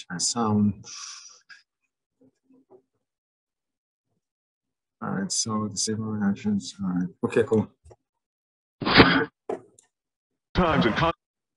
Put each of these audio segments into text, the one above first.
Sound. All right, so disable reactions. All right, okay, cool. Times and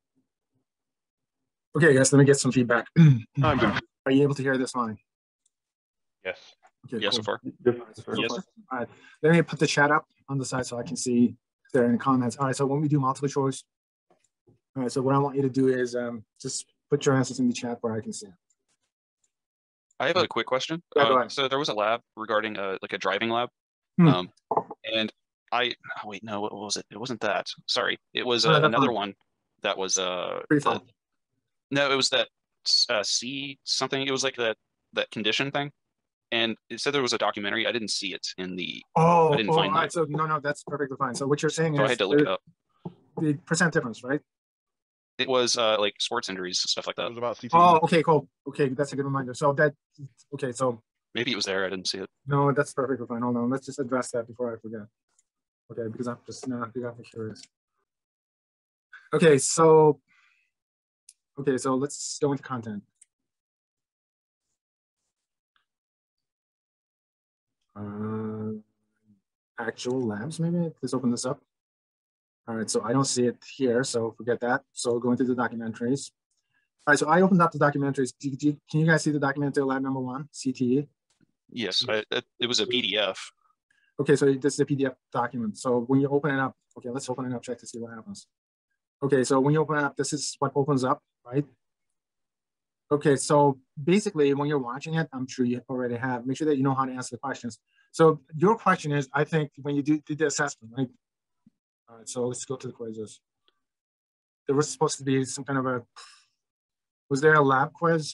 okay, guys, let me get some feedback. times and Are you able to hear this line? Yes. Okay, Yes, cool. so far. Yes. All right, let me put the chat up on the side so I can see if there are any comments. All right, so when we do multiple choice, all right, so what I want you to do is just put your answers in the chat where I can see it. I have a quick question. Yeah, go ahead. So there was a lab regarding like a driving lab, and oh wait, no, what was it? It wasn't that. Sorry, it was another one that was no, it was that C something. It was like that condition thing, and it said there was a documentary. I didn't see it in the. I didn't find all right. So no, that's perfectly fine. So what you're saying is I had to look it up. The percent difference, right? It was like sports injuries, stuff like that. It was about CTE. Oh, okay, cool. Okay, that's a good reminder. So that, okay, so. Maybe it was there. I didn't see it. No, that's perfectly fine. Hold on, let's just address that before I forget. Okay, because I'm just not curious. Okay, so let's go into content. Actual labs, maybe. Let's open this up. All right, so I don't see it here, so forget that. So go into the documentaries. All right, so I opened up the documentaries. Can you guys see the documentary lab number 1, CTE? Yes, it was a PDF. Okay, so this is a PDF document. So when you open it up, okay, let's open it up, check to see what happens. Okay, so when you open it up, this is what opens up, right? Okay, so basically when you're watching it, I'm sure you already have, make sure that you know how to answer the questions. So your question is, I think when you did the assessment, right? All right, so let's go to the quizzes. There was supposed to be some kind of a, was there a lab quiz?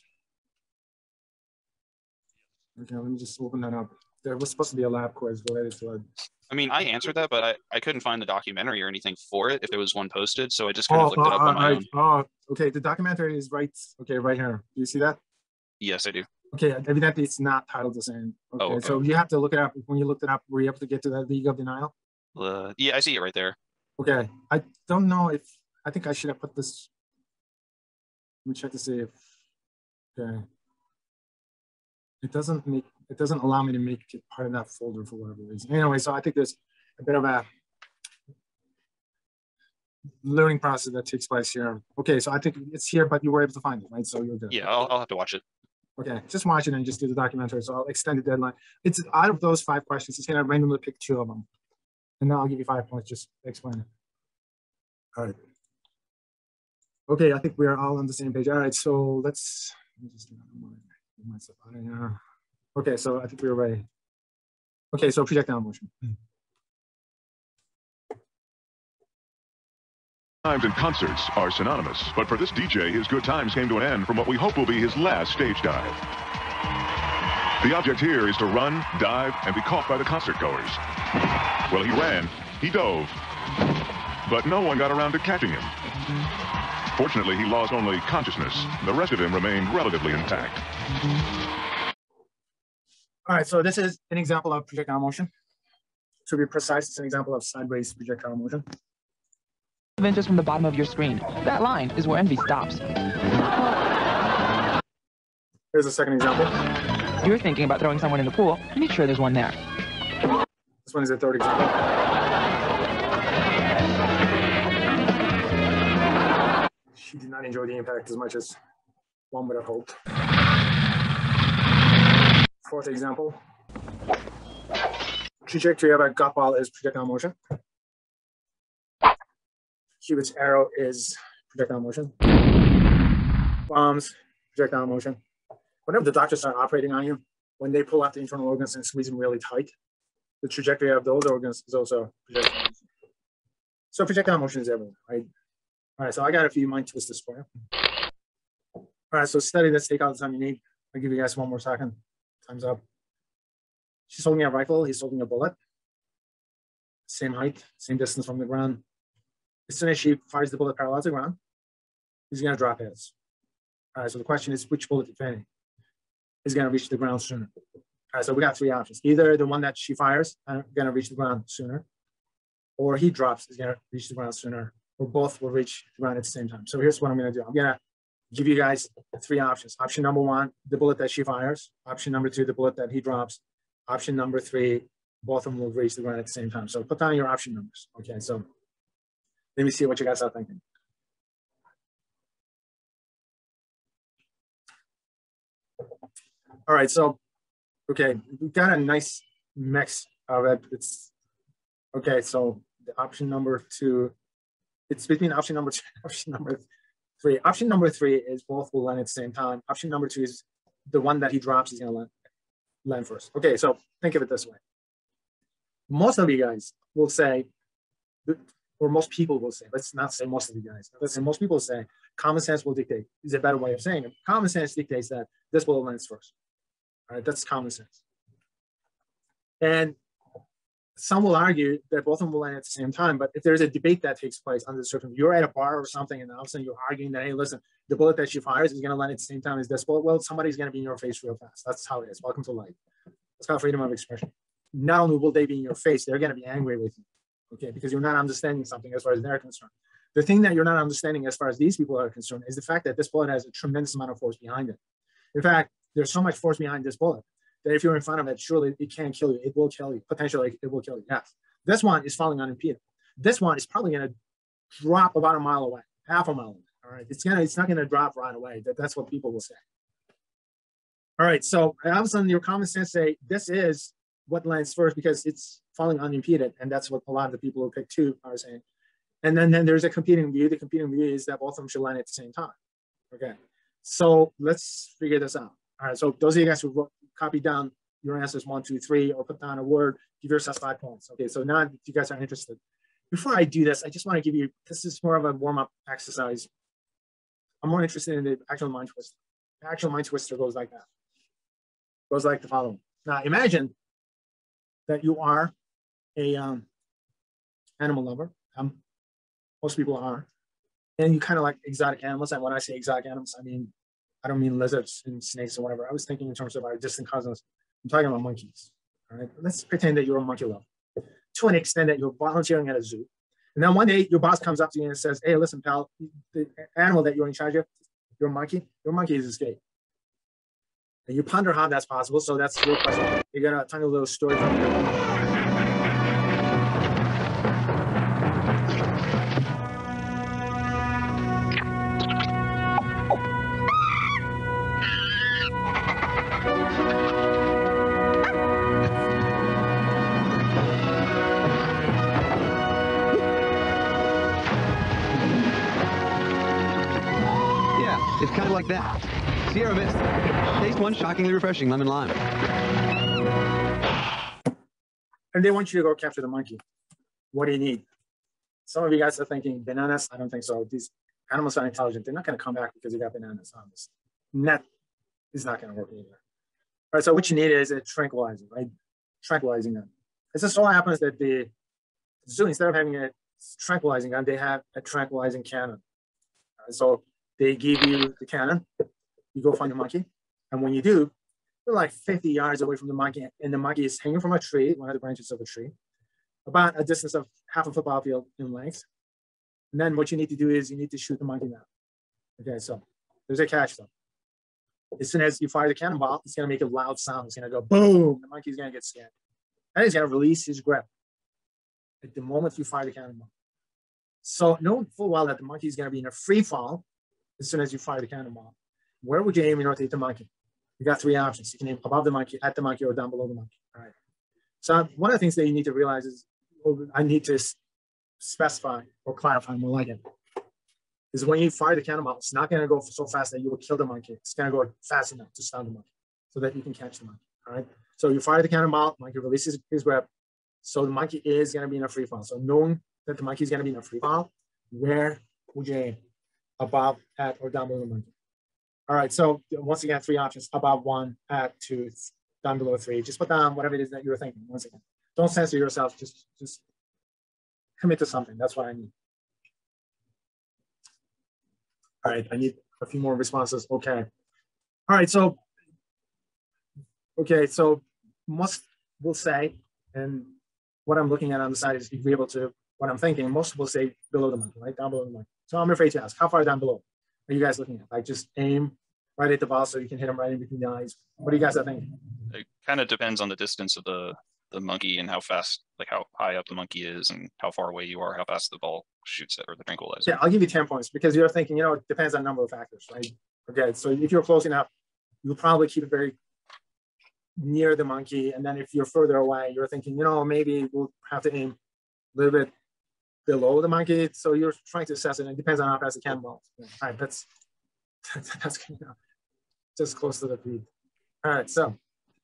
Okay, let me just open that up. There was supposed to be a lab quiz related to it. I mean, I answered that, but I couldn't find the documentary or anything for it if there was one posted. So I just kind of looked it up on my own. Oh, okay. The documentary is right here. Do you see that? Yes, I do. Okay, evidently it's not titled the same. Okay, so you have to look it up. When you looked it up, were you able to get to that League of Denial? Yeah, I see it right there. Okay, I don't know if, I think I should have put this. Let me check to see if, okay. It doesn't allow me to make it part of that folder for whatever reason. Anyway, so I think there's a bit of a learning process that takes place here. Okay, so I think it's here, but you were able to find it, right? So you're good. Yeah, I'll have to watch it. Okay, just watch it and just do the documentary. So I'll extend the deadline. It's out of those 5 questions, it's gonna randomly pick 2 of them. And then I'll give you 5 points, just explain it. All right. Okay, I think we are all on the same page. All right, so let me just get myself out of here. Okay, so I think we're ready. Okay, so projectile motion. Times and concerts are synonymous, but for this DJ, his good times came to an end from what we hope will be his last stage dive. The object here is to run, dive, and be caught by the concert goers. Well, he ran, he dove, but no one got around to catching him. Fortunately, he lost only consciousness. The rest of him remained relatively intact. All right, so this is an example of projectile motion. To be precise, it's an example of sideways projectile motion. Just from the bottom of your screen. That line is where envy stops. Here's a second example. You're thinking about throwing someone in the pool. Make sure there's one there. This one is a third example. She did not enjoy the impact as much as one would have hoped. Fourth example. Trajectory of a golf ball is projectile motion. Cubit's arrow is projectile motion. Bombs, projectile motion. Whenever the doctors start operating on you, when they pull out the internal organs and squeeze them really tight, the trajectory of those organs is also projectile motion. So projectile motion is everywhere, right? All right, so I got a few mind twisters for you. All right, so steady, let's take out the time you need. I'll give you guys 1 more second. Time's up. She's holding a rifle, he's holding a bullet. Same height, same distance from the ground. As soon as she fires the bullet parallel to the ground, he's gonna drop his. All right, so the question is which bullet, if any, is gonna reach the ground sooner? All right, so we got 3 options. Either the one that she fires is gonna reach the ground sooner, or he drops is gonna reach the ground sooner, or both will reach the ground at the same time. So here's what I'm gonna do. I'm gonna give you guys three options. Option number one, the bullet that she fires. Option number two, the bullet that he drops. Option number three, both of them will reach the ground at the same time. So put down your option numbers. Okay, so let me see what you guys are thinking. All right, so, okay, we've got a nice mix of it. It's, okay, so the option number two, it's between option number two and option number three. Option number three is both will land at the same time. Option number two is the one that he drops is gonna land first. Okay, so think of it this way. Most of you guys will say, or most people will say, let's not say most of you guys, let's say most people will say, common sense will dictate, is a better way of saying it. Common sense dictates that this bullet lands first. All right, that's common sense. And some will argue that both of them will land at the same time, but if there's a debate that takes place under the circumstances, you're at a bar or something, and all of a sudden you're arguing that, hey, listen, the bullet that she fires is going to land at the same time as this bullet. Well, somebody's going to be in your face real fast. That's how it is. Welcome to life. It's called freedom of expression. Not only will they be in your face, they're going to be angry with you, okay, because you're not understanding something as far as they're concerned. The thing that you're not understanding as far as these people are concerned is the fact that this bullet has a tremendous amount of force behind it. In fact, there's so much force behind this bullet that if you're in front of it, surely it can't kill you. It will kill you. Potentially, it will kill you. Yes. This one is falling unimpeded. This one is probably going to drop about a mile away, half a mile away. All right. It's not going to drop right away. That's what people will say. All right. So all of a sudden, your common sense say this is what lands first because it's falling unimpeded, and that's what a lot of the people who pick two are saying. And then there's a competing view. The competing view is that both of them should land at the same time. Okay. So let's figure this out. All right, so those of you guys who copy down your answers 1, 2, 3, or put down a word, give yourself 5 points. Okay, so now you guys are interested. Before I do this, I just want to give you, this is more of a warm-up exercise. I'm more interested in the actual mind twister. The actual mind twister goes like that. Goes like the following. Now imagine that you are a animal lover. Most people are. And you kind of like exotic animals. And when I say exotic animals, I don't mean lizards and snakes or whatever. I was thinking in terms of our distant cousins. I'm talking about monkeys. All right. Let's pretend that you're a monkey lover to an extent that you're volunteering at a zoo. And then one day your boss comes up to you and says, hey, listen, pal, the animal that you're in charge of, your monkey has escaped. And you ponder how that's possible. So that's your question. You got a tiny little story from your It's kind of like that. Sierra Mist. Taste one shockingly refreshing lemon lime. And they want you to go capture the monkey. What do you need? Some of you guys are thinking bananas. I don't think so. These animals are intelligent. They're not going to come back because you got bananas on this. Net is not going to work either. All right, so what you need is a tranquilizer, right? Tranquilizing them. It just so happens that the zoo, instead of having a tranquilizing gun, they have a tranquilizing cannon. So they give you the cannon, you go find the monkey, and when you do, you're like 50 yards away from the monkey, and the monkey is hanging from a tree, one of the branches of a tree, about a distance of half a football field in length. And then what you need to do is you need to shoot the monkey down. Okay, so there's a catch though. As soon as you fire the cannonball, it's gonna make a loud sound. It's gonna go boom, the monkey's gonna get scared. And he's gonna release his grip at the moment you fire the cannonball. So knowing full well that the monkey is gonna be in a free fall, as soon as you fire the cannonball, where would you aim in order to hit the monkey? You got 3 options. You can aim above the monkey, at the monkey, or down below the monkey. All right. So one of the things that you need to realize is, I need to specify or clarify more like it, is when you fire the cannonball, it's not going to go so fast that you will kill the monkey. It's going to go fast enough to stun the monkey so that you can catch the monkey. All right. So you fire the cannonball, monkey releases his grip. So the monkey is going to be in a free fall. So knowing that the monkey is going to be in a free fall, where would you aim? Above, at, or down below the monkey. All right, so once again, 3 options: above 1, at 2, down below 3. Just put down whatever it is that you're thinking. Once again, don't censor yourself. Just commit to something. That's what I need. All right, I need a few more responses. Okay. All right, so most will say, and what I'm looking at on the side is agreeable to what I'm thinking. Most will say below the monkey, right, down below the monkey. So I'm afraid to ask, how far down below? are you guys looking at? Like just aim right at the ball so you can hit him right in between the eyes. What do you guys are thinking? It kind of depends on the distance of the monkey and how fast, like how high up the monkey is and how far away you are, how fast the ball shoots it or the tranquilizer. Yeah, I'll give you 10 points because you're thinking, it depends on a number of factors, right? Okay, so if you're close enough, you'll probably keep it very near the monkey. And then if you're further away, you're thinking, maybe we'll have to aim a little bit below the monkey. So you're trying to assess it. And it depends on how fast the cannonball. All right, that's just close to the feed. All right, so.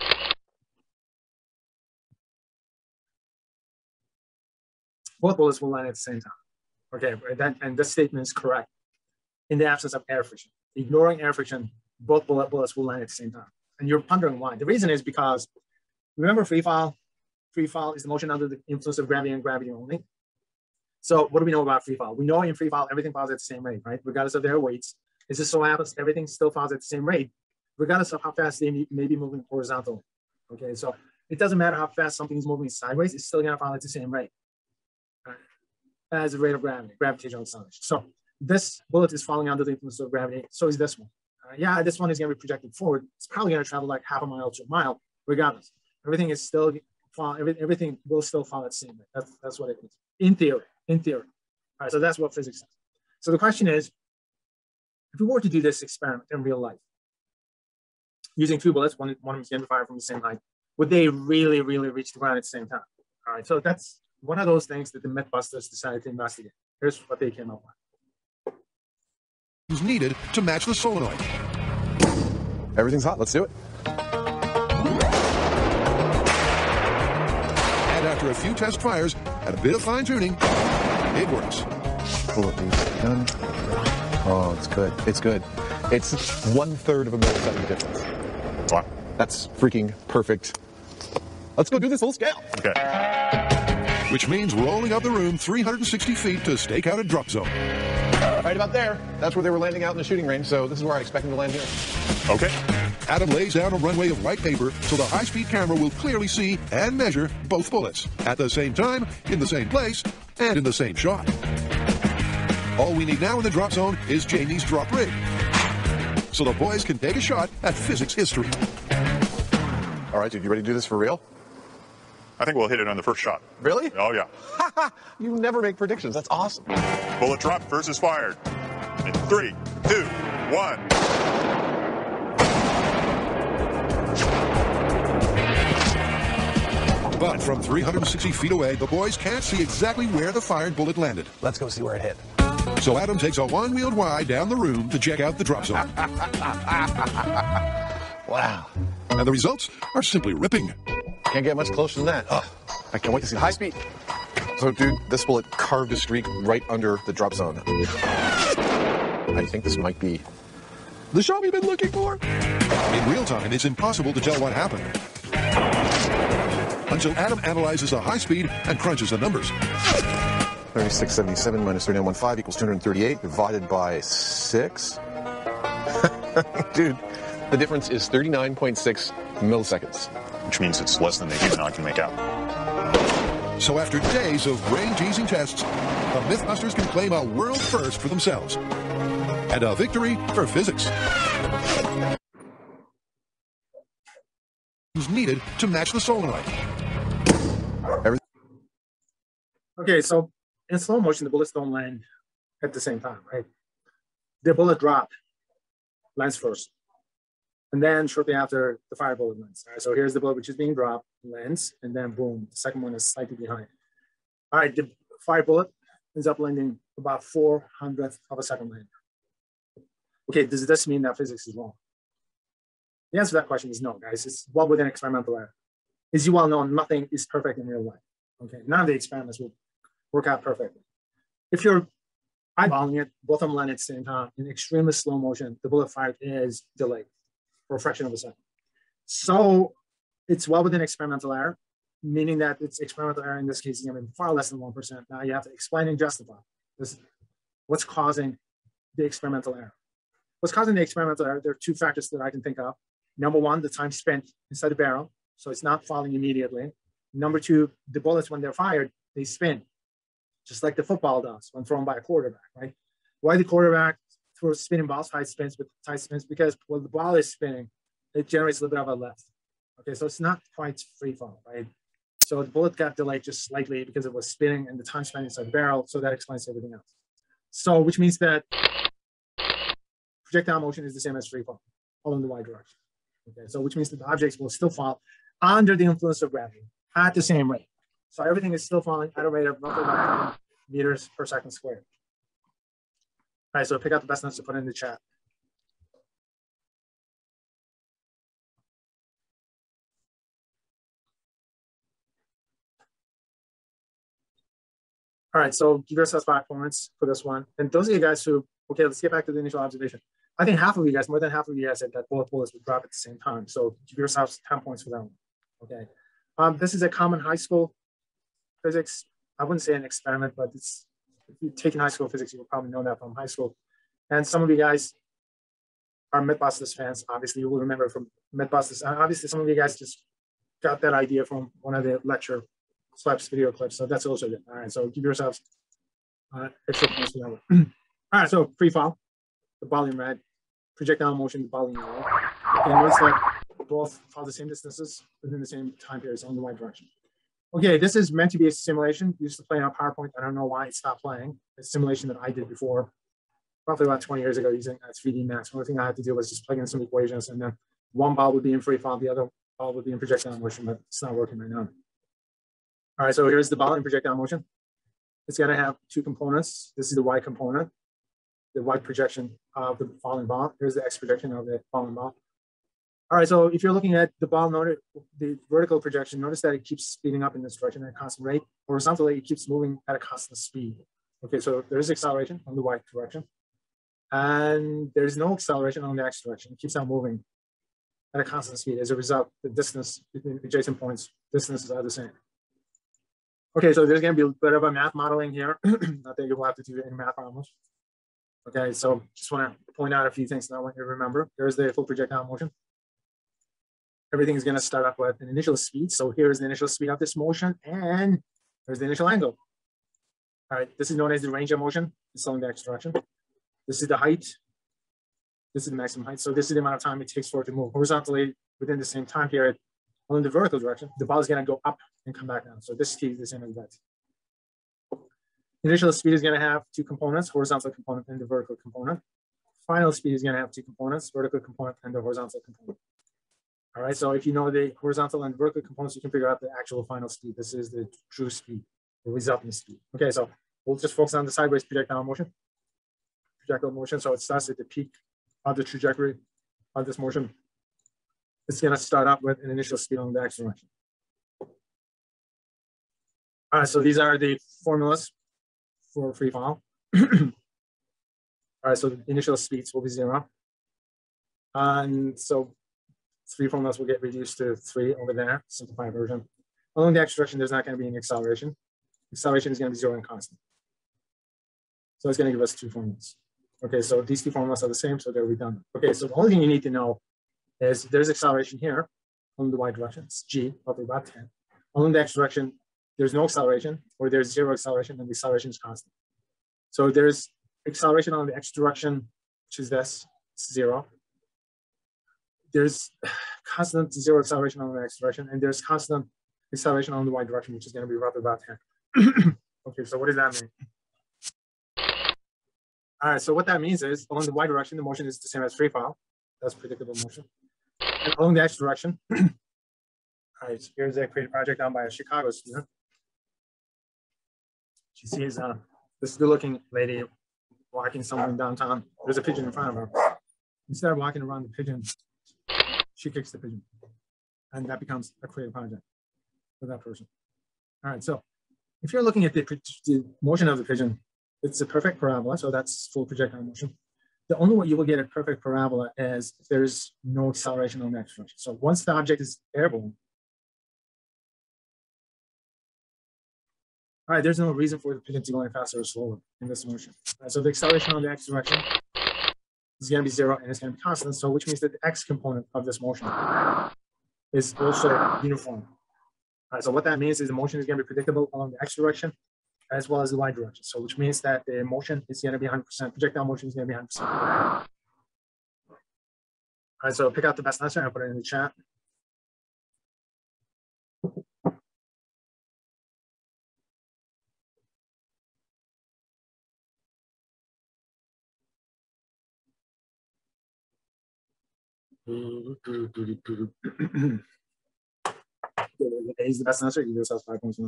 Both bullets will land at the same time. Okay, and this statement is correct in the absence of air friction. Ignoring air friction, both bullets will land at the same time. And you're wondering why. The reason is because, remember free fall? Free fall is the motion under the influence of gravity and gravity only. So what do we know about free fall? We know in free fall, everything falls at the same rate, right? Regardless of their weights. It just so happens everything still falls at the same rate, regardless of how fast they may be moving horizontally. Okay, so it doesn't matter how fast something's moving sideways, it's still gonna fall at the same rate. As the rate of gravity, gravitational acceleration. So this bullet is falling under the influence of gravity. So is this one. Yeah, this one is going to be projected forward. It's probably going to travel like half a mile to a mile, regardless. Everything is still fall. Everything will still fall at the same rate. That's what it is in theory. In theory. All right. So that's what physics says. So the question is, if we were to do this experiment in real life, using two bullets, one of them is going to fire from the same height, would they really, really reach the ground at the same time? All right. So that's one of those things that the Mythbusters decided to investigate. Here's what they came up with. Is needed to match the solenoid. Everything's hot. Let's do it. And after a few test fires and a bit of fine tuning, it works. Bullet is done. Oh, it's good. It's good. It's 1/3 of a millisecond difference. Wow. That's freaking perfect. Let's go do this full scale. Okay. Which means rolling up the room 360 feet to stake out a drop zone. Right about there. That's where they were landing out in the shooting range, so this is where I expect them to land here. Okay. Adam lays down a runway of white paper so the high-speed camera will clearly see and measure both bullets at the same time, in the same place, and in the same shot. All we need now in the drop zone is Jamie's drop rig, so the boys can take a shot at physics history. All right, dude, you ready to do this for real? I think we'll hit it on the first shot. Really? Oh, yeah. You never make predictions. That's awesome. Bullet dropped versus fired. In 3, 2, 1. But from 360 feet away, the boys can't see exactly where the fired bullet landed. Let's go see where it hit. So Adam takes a one-wheeled ride down the room to check out the drop zone. Wow. And the results are simply ripping. Can't get much closer than that. Oh, I can't wait to see the high speed. So, dude, this bullet carved a streak right under the drop zone. I think this might be the shot we've been looking for. In real time, it's impossible to tell what happened until Adam analyzes the high speed and crunches the numbers. 3677 minus 3915 equals 238 divided by 6. Dude, the difference is 39.6 milliseconds. Which means it's less than the human eye can make out. So after days of brain-teasing tests, the Mythbusters can claim a world first for themselves. And a victory for physics. Is needed to match the solenoid. Okay, so in slow motion, the bullets don't land at the same time, right? The bullet drop lands first. And then shortly after, the fire bullet lands. All right, so here's the bullet which is being dropped, lands, and then boom, the second one is slightly behind. All right, the fire bullet ends up landing about 400th of a second later. Okay, does this mean that physics is wrong? The answer to that question is no, guys. It's well within experimental error. As you well know, nothing is perfect in real life. Okay, none of the experiments will work out perfectly. If you're eyeballing it, both of them land at the same time in extremely slow motion, the bullet fired is delayed for a fraction of a second. So it's well within experimental error, meaning that it's experimental error in this case is going to be far less than 1%. Now you have to explain and justify this. What's causing the experimental error? What's causing the experimental error? There are two factors that I can think of. Number one, the time spent inside the barrel, so it's not falling immediately. Number two, the bullets, when they're fired, they spin, just like the football does when thrown by a quarterback, right? Why the quarterback for spinning balls, tight spins because while the ball is spinning, it generates a little bit of a lift. Okay, so it's not quite free fall, right? So the bullet got delayed just slightly because it was spinning and the time spent inside the barrel. So that explains everything else. So which means that projectile motion is the same as free fall, all in the y direction. Okay, so which means that the objects will still fall under the influence of gravity at the same rate. So everything is still falling at a rate of roughly about 10 meters per second squared. All right, so pick out the best notes to put in the chat. All right, so give yourselves 5 points for this one. And those of you guys who, okay, let's get back to the initial observation. I think half of you guys, more than half of you guys said that both bullets would drop at the same time. So give yourselves 10 points for that one. Okay. This is a common high school physics. I wouldn't say an experiment, but it's, if you've taken high school physics, you will probably know that from high school. And some of you guys are Mythbusters fans. Obviously, you will remember from Mythbusters. Obviously, some of you guys just got that idea from one of the lecture Slaps video clips. So that's also good. All right, so give yourselves extra points for that one. All right, so free fall, the ball in red, projectile motion, the ball in yellow. And notice that both fall the same distances within the same time periods in the y direction. Okay, this is meant to be a simulation. Used to play on PowerPoint. I don't know why it stopped playing. It's a simulation that I did before, roughly about 20 years ago, using 3D Max. The only thing I had to do was just plug in some equations, and then one ball would be in free fall, the other ball would be in projectile motion, but it's not working right now. All right, so here's the ball in projectile motion. It's going to have 2 components. This is the y component, the y projection of the falling ball. Here's the x projection of the falling ball. All right, so if you're looking at the ball, notice the vertical projection, notice that it keeps speeding up in this direction at a constant rate. Horizontally, it keeps moving at a constant speed. Okay, so there's acceleration on the y direction. And there's no acceleration on the x direction. It keeps on moving at a constant speed. As a result, the distance between adjacent points, distances are the same. Okay, so there's going to be a bit of a math modeling here. I think you will have to do any math problems. Okay, so just want to point out a few things that I want you to remember. There's the full projectile motion. Everything is going to start up with an initial speed. So here's the initial speed of this motion, and there's the initial angle. All right, this is known as the range of motion. It's along the x direction. This is the height. This is the maximum height. So this is the amount of time it takes for it to move horizontally within the same time period. Well, in the vertical direction, the ball is going to go up and come back down. So this speed is the same as that. Initial speed is going to have 2 components, horizontal component and the vertical component. Final speed is going to have 2 components, vertical component and the horizontal component. All right, so if you know the horizontal and vertical components, you can figure out the actual final speed. This is the true speed, the resulting speed. Okay, so we'll just focus on the sideways projectile motion. Projectile motion, so it starts at the peak of the trajectory of this motion. It's going to start up with an initial speed on the x direction. All right, so these are the formulas for free fall. All right, so the initial speeds will be 0. And so 3 formulas will get reduced to 3 over there, simplified version. Along the x direction, there's not going to be any acceleration. Acceleration is going to be 0 and constant. So it's going to give us 2 formulas. Okay, so these 2 formulas are the same, so they're redundant. Okay, so the only thing you need to know is there's acceleration here on the y direction. It's g, probably about 10. Along the x direction, there's no acceleration, or there's 0 acceleration, and the acceleration is constant. So there's acceleration on the x direction, which is this, it's 0. There's constant 0 acceleration on the x direction, and there's constant acceleration on the y direction, which is going to be roughly about 10. Okay, so what does that mean? All right, so what that means is along the y direction, the motion is the same as free fall. That's predictable motion. And along the x direction, all right, so here's a creative project done by a Chicago student. She sees this good-looking lady walking somewhere in downtown. There's a pigeon in front of her. Instead of walking around the pigeon, she kicks the pigeon. And that becomes a creative project for that person. All right, so if you're looking at the motion of the pigeon, it's a perfect parabola, so that's full projectile motion. The only way you will get a perfect parabola is if there's no acceleration on the x direction. So once the object is airborne, all right, there's no reason for the pigeon to go any faster or slower in this motion. All right, so the acceleration on the x direction is going to be 0 and it's going to be constant. So which means that the x component of this motion is also uniform. All right, so what that means is the motion is going to be predictable along the x direction as well as the y direction. So which means that the motion is going to be 100%, projectile motion is going to be 100%. All right, so pick out the best answer and put it in the chat. A is the best answer. You just have 5 points.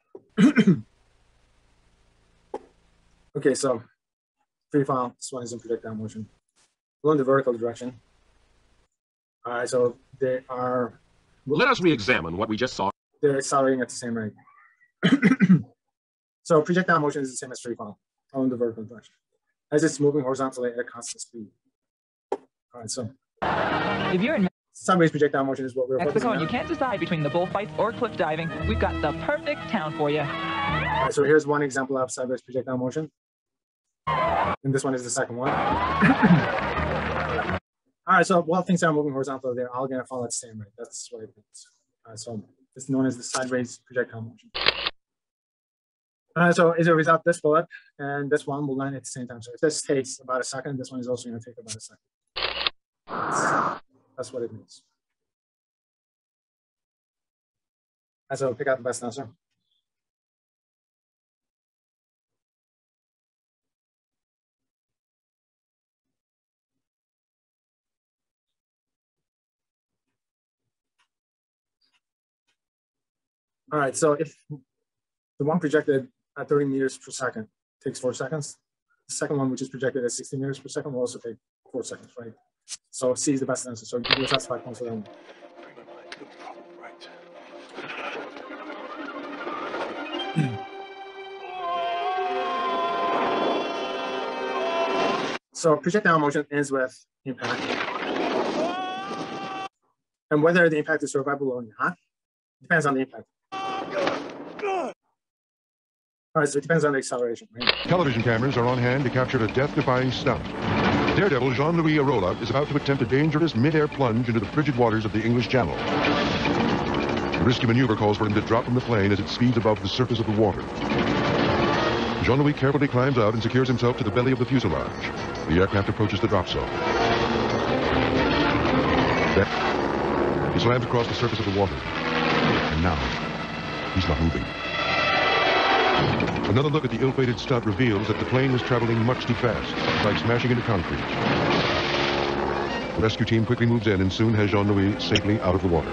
Okay, so free fall. This one is in projectile motion. Go in the vertical direction. All right, so they are. Let us re-examine what we just saw. They're accelerating at the same rate. So projectile motion is the same as free fall, all in the vertical direction, as it's moving horizontally at a constant speed. All right, so If you're in sideways projectile motion is what we're focusing Mexico on. and you can't decide between the bullfights or cliff diving, we've got the perfect town for you. All right, so here's one example of sideways projectile motion. And this one is the second one. All right, so while things are moving horizontally, they're all going to follow at the same rate. That's what it means. All right, so it's known as the sideways projectile motion. So as a result, this bullet and this one will land at the same time. So if this takes about a second, this one is also going to take about a second. That's what it means. So pick out the best answer. All right, so if the one projected at 30 meters per second takes 4 seconds, the second one, which is projected at 60 meters per second, will also take 4 seconds, right? So C is the best answer. So you can just 5 points for them. So projectile motion ends with impact. And whether the impact is survivable or not, depends on the impact. All right, so it depends on the acceleration, right? Television cameras are on hand to capture a death-defying stunt. Daredevil Jean-Louis Arola is about to attempt a dangerous mid-air plunge into the frigid waters of the English Channel. The risky maneuver calls for him to drop from the plane as it speeds above the surface of the water. Jean-Louis carefully climbs out and secures himself to the belly of the fuselage. The aircraft approaches the drop zone. Then, he slams across the surface of the water. And now, he's not moving. Another look at the ill-fated stunt reveals that the plane was traveling much too fast, like smashing into concrete. The rescue team quickly moves in and soon has Jean-Louis safely out of the water.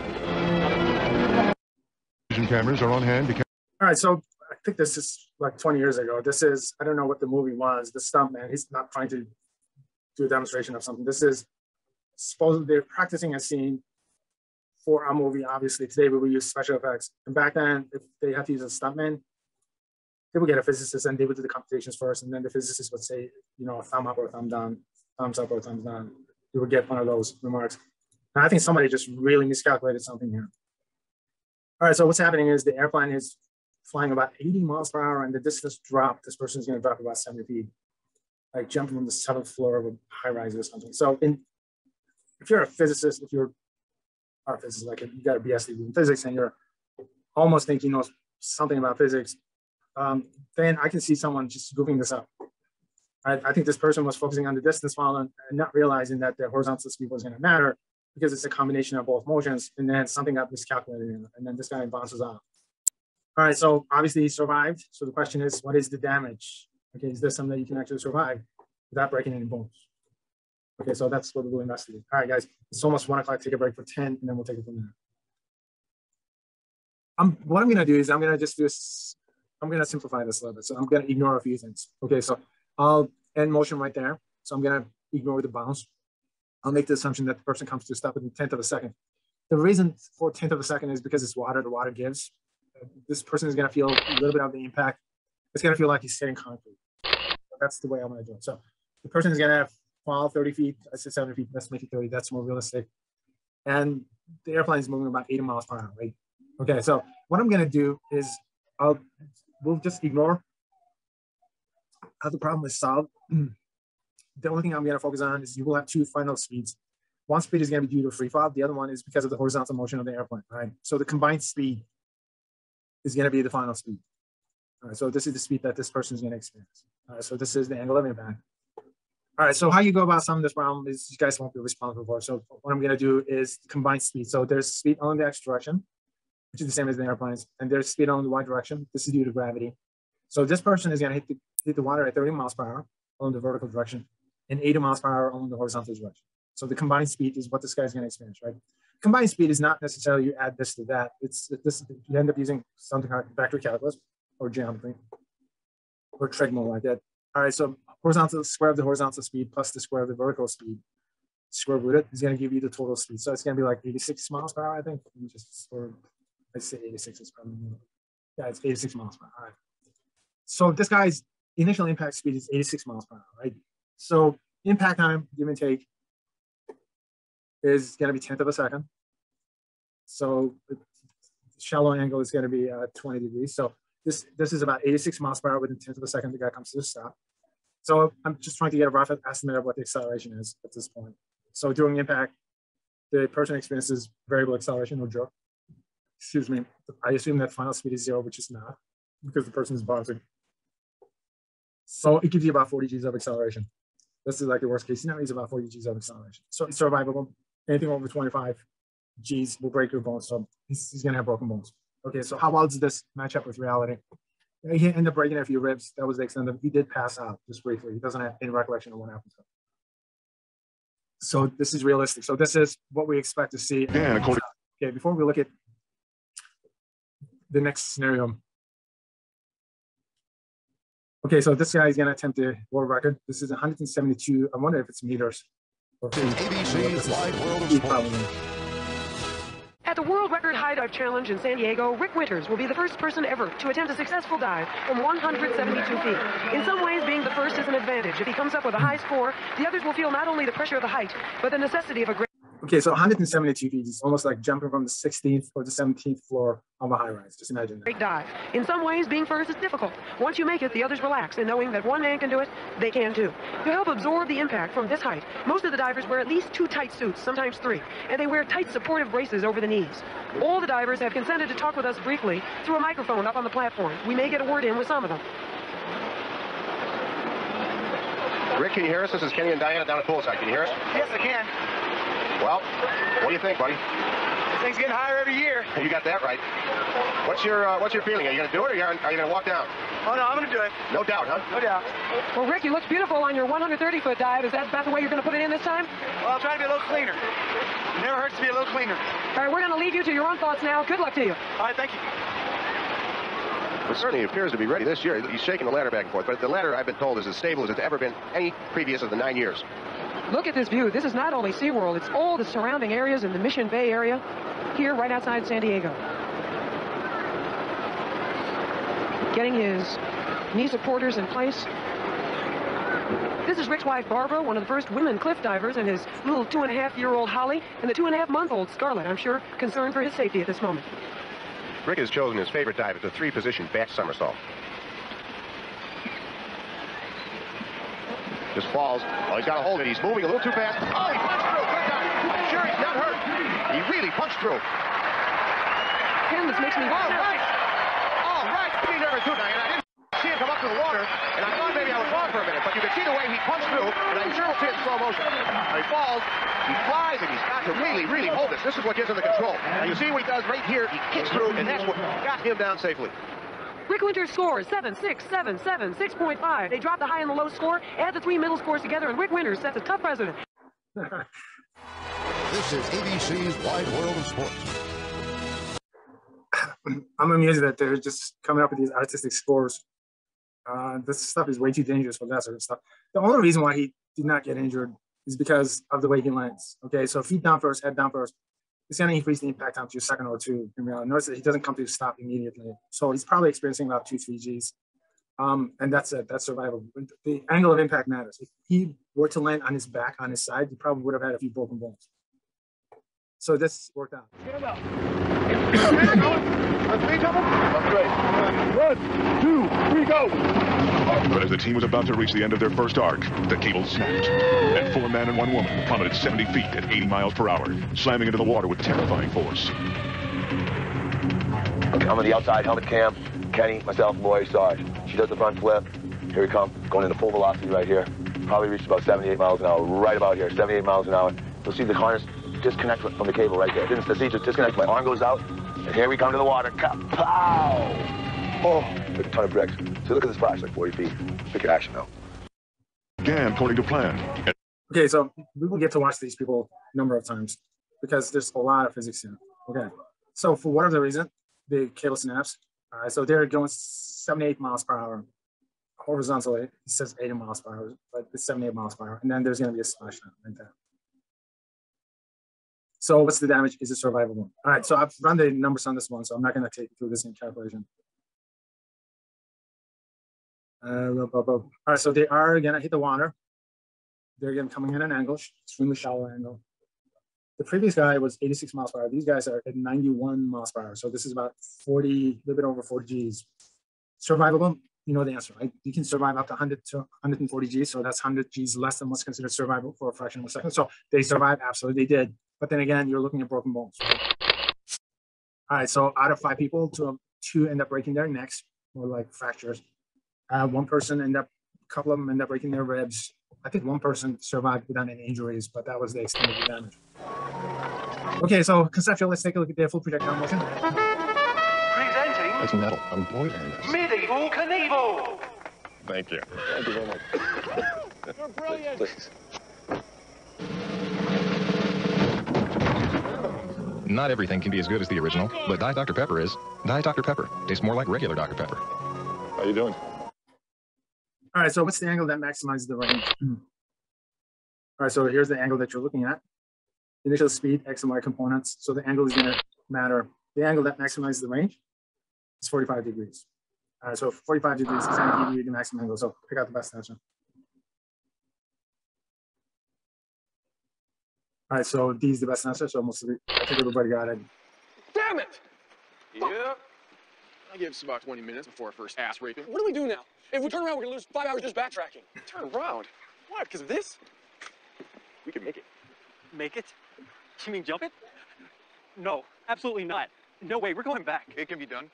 Vision cameras are on hand to capture. All right, so I think this is like 20 years ago. This is, I don't know what the movie was. The stuntman, he's not trying to do a demonstration of something. This is supposedly they're practicing a scene for a movie. Obviously, today we will use special effects. And back then, if they had to use a stuntman, they would get a physicist and they would do the computations first, and then the physicist would say, you know, a thumb up or a thumb down, thumbs up or thumbs down. You would get one of those remarks. And I think somebody just really miscalculated something here. All right, so what's happening is the airplane is flying about 80 miles per hour and the distance dropped. This person is going to drop about 70 feet, like jumping from the 7th floor of a high rise or something. So if you're a physicist, if you're a physicist, like you got a BS degree in physics and you're almost think you know something about physics, then I can see someone just goofing this up. I think this person was focusing on the distance fall and not realizing that the horizontal speed was going to matter because it's a combination of both motions, and then something got miscalculated, and then this guy bounces off. All right, so obviously he survived. So the question is, what is the damage? Okay, is there something that you can actually survive without breaking any bones? Okay, so that's what we'll investigate. All right, guys, it's almost 1 o'clock. Take a break for 10, and then we'll take it from there. What I'm going to do is I'm going to simplify this a little bit. So I'm going to ignore a few things. Okay, so I'll end motion right there. So I'm going to ignore the bounce. I'll make the assumption that the person comes to a stop within 1/10 of a second. The reason for 1/10 of a second is because it's water. The water gives. This person is going to feel a little bit of the impact. It's going to feel like he's hitting concrete. That's the way I'm going to do it. So the person is going to fall 30 feet. I said 70 feet. Let's make it 30. That's more realistic. And the airplane is moving about 80 miles per hour, right? Okay, so what I'm going to do is we'll just ignore how the problem is solved. The only thing I'm going to focus on is you will have 2 final speeds. One speed is going to be due to free fall. The other one is because of the horizontal motion of the airplane, right? So the combined speed is going to be the final speed. All right, so this is the speed that this person is going to experience. All right, so this is the angle of impact. All right, so how you go about solving this problem is you guys won't be responsible for. So what I'm going to do is combine speed. So there's speed along the x direction, which is the same as the airplanes, and there's speed along the y direction. This is due to gravity. So this person is going to hit the water at 30 miles per hour along the vertical direction and 80 miles per hour along the horizontal direction. So the combined speed is what this guy's going to experience, right? Combined speed is not necessarily you add this to that. It's this, you end up using something like vector calculus or geometry or trigonal like that. All right, so horizontal square of the horizontal speed plus the square of the vertical speed, square rooted, is going to give you the total speed. So it's going to be like 86 miles per hour, I think. Let me just, or I say 86 is probably more. Yeah, it's 86 miles per hour. All right. So this guy's initial impact speed is 86 miles per hour, right? So impact time, give and take, is going to be 10th of a second. So the shallow angle is going to be 20 degrees. So this is about 86 miles per hour within 10th of a second. The guy comes to a stop. So I'm just trying to get a rough estimate of what the acceleration is at this point. So during impact, the person experiences variable acceleration or jerk. Excuse me. I assume that final speed is 0, which is not, because the person is bouncing. So it gives you about 40 Gs of acceleration. This is like the worst case scenario, is about 40 Gs of acceleration. So it's survivable. Anything over 25 Gs will break your bones. So he's going to have broken bones. Okay, so how well does this match up with reality? He ended up breaking a few ribs. That was the extent of it. He did pass out just briefly. He doesn't have any recollection of what happened to him. So this is realistic. So this is what we expect to see. Yeah, okay, before we look at the next scenario. Okay, so this guy is going to attempt the world record. This is 172. I wonder if it's meters or feet. ABC's Wide World of Sports. At the World Record High Dive Challenge in San Diego, Rick Winters will be the first person ever to attempt a successful dive from 172 feet. In some ways, being the first is an advantage. If he comes up with a high score, the others will feel not only the pressure of the height, but the necessity of a great... Okay, so 172 feet is almost like jumping from the 16th or the 17th floor of a high-rise. Just imagine that. Great dive. In some ways, being first is difficult. Once you make it, the others relax, and knowing that one man can do it, they can too. To help absorb the impact from this height, most of the divers wear at least 2 tight suits, sometimes 3, and they wear tight supportive braces over the knees. All the divers have consented to talk with us briefly through a microphone up on the platform. We may get a word in with some of them. Rick, can you hear us? This is Kenny and Diana down at poolside. Can you hear us? Yes, I can. Well, what do you think, buddy? This thing's getting higher every year. You got that right. What's your feeling? Are you going to do it, or are you going to walk down? Oh, no, I'm going to do it. No doubt, huh? No doubt. Well, Rick, you look beautiful on your 130-foot dive. Is that about the way you're going to put it in this time? Well, I'll try to be a little cleaner. It never hurts to be a little cleaner. All right, we're going to leave you to your own thoughts now. Good luck to you. All right, thank you. It certainly appears to be ready this year. He's shaking the ladder back and forth, but the ladder, I've been told, is as stable as it's ever been any previous of the 9 years. Look at this view. This is not only SeaWorld, it's all the surrounding areas in the Mission Bay area, here right outside San Diego. Getting his knee supporters in place. This is Rick's wife, Barbara, one of the first women cliff divers, and his little 2.5-year-old Holly, and the 2.5-month-old Scarlett, I'm sure, concerned for his safety at this moment. Rick has chosen his favorite dive. It's a 3-position back somersault. Just falls. Oh, he's got a hold of it. He's moving a little too fast. Oh, he punched through. Good dive. Sure, he's not hurt. He really punched through. Ken, this makes me... All right. All right. He never threw, Diana. I didn't see him come up to the water, and I thought maybe I was wrong for a minute, but you can see the way he punched through, and I'm sure we'll see it in slow motion. He falls, he flies, and he's got to really, really hold this. This is what gives him the control. Now, you see what he does right here. He kicks through, and that's what got him down safely. Rick Winters scores 7, 6, 7, 7, 6.5. They drop the high and the low score, add the 3 middle scores together, and Rick Winters sets a tough precedent. This is ABC's Wide World of Sports. I'm amused that they're just coming up with these artistic scores. This stuff is way too dangerous for that sort of stuff. The only reason why he did not get injured is because of the way he lands. Okay, so feet down first, head down first. It's going to increase the impact time to a second or two. Notice that he doesn't come to a stop immediately. So he's probably experiencing about 2-3 Gs. And that's it. That's survival. The angle of impact matters. If he were to land on his back, on his side, he probably would have had a few broken bones. So this worked out. One, two, three, go! But as the team was about to reach the end of their first arc, the cable snapped, and 4 men and 1 woman plummeted 70 feet at 80 miles per hour, slamming into the water with terrifying force. Okay, I'm on the outside helmet cam. Kenny, myself, Lori saw it. She does the front flip. Here we come, going into full velocity right here. Probably reached about 78 miles an hour, right about here, 78 miles an hour. You'll see the harness disconnect from the cable right there. Didn't see just disconnect. My arm goes out, and here we come to the water. Pow! Oh, like a ton of bricks. So look at this splash, like 40 feet. Look at action now. Again, according to plan. Okay, so we will get to watch these people a number of times because there's a lot of physics in it. Okay, so for whatever reason, the cable snaps. All right, so they're going 78 miles per hour. Horizontally, it says 80 miles per hour, but it's 78 miles per hour. And then there's going to be a splash down like that. So what's the damage? Is it survivable? All right, so I've run the numbers on this one, so I'm not going to take you through this in calculation. All right, so they are going to hit the water. They're again coming in an angle, extremely shallow angle. The previous guy was 86 miles per hour. These guys are at 91 miles per hour. So this is about 40, a little bit over 40 Gs. Survivable, you know the answer, right? You can survive up to 100 to 140 Gs. So that's 100 Gs less than what's considered survivable for a fraction of a second. So they survived, absolutely they did. But then again, you're looking at broken bones. Right? All right, so out of 5 people, two end up breaking their necks, or like fractures. One person a couple of them end up breaking their ribs. I think one person survived without any injuries, but that was the extent of the damage. Okay, so conceptual, let's take a look at the full projectile motion. Presenting That's metal. I'm boiling this. Medieval Knievel. Thank you. Thank you very much. You're brilliant. Please. Not everything can be as good as the original, but Diet Dr. Pepper is. Diet Dr. Pepper tastes more like regular Dr. Pepper. How you doing? All right, so what's the angle that maximizes the range? All right, so here's the angle that you're looking at. Initial speed, X and Y components. So the angle is going to matter. The angle that maximizes the range is 45 degrees. All right, so 45 degrees is going to give you the maximum angle. So pick out the best answer. All right, so D is the best answer. So most of it, I think everybody got it. Damn it! Yeah. I give us about 20 minutes before our first ass raping. What do we do now? If we turn around, we're gonna lose 5 hours just backtracking. Turn around? What? Because of this? We can make it. Make it? You mean jump it? No, absolutely not. No way, we're going back. It can be done.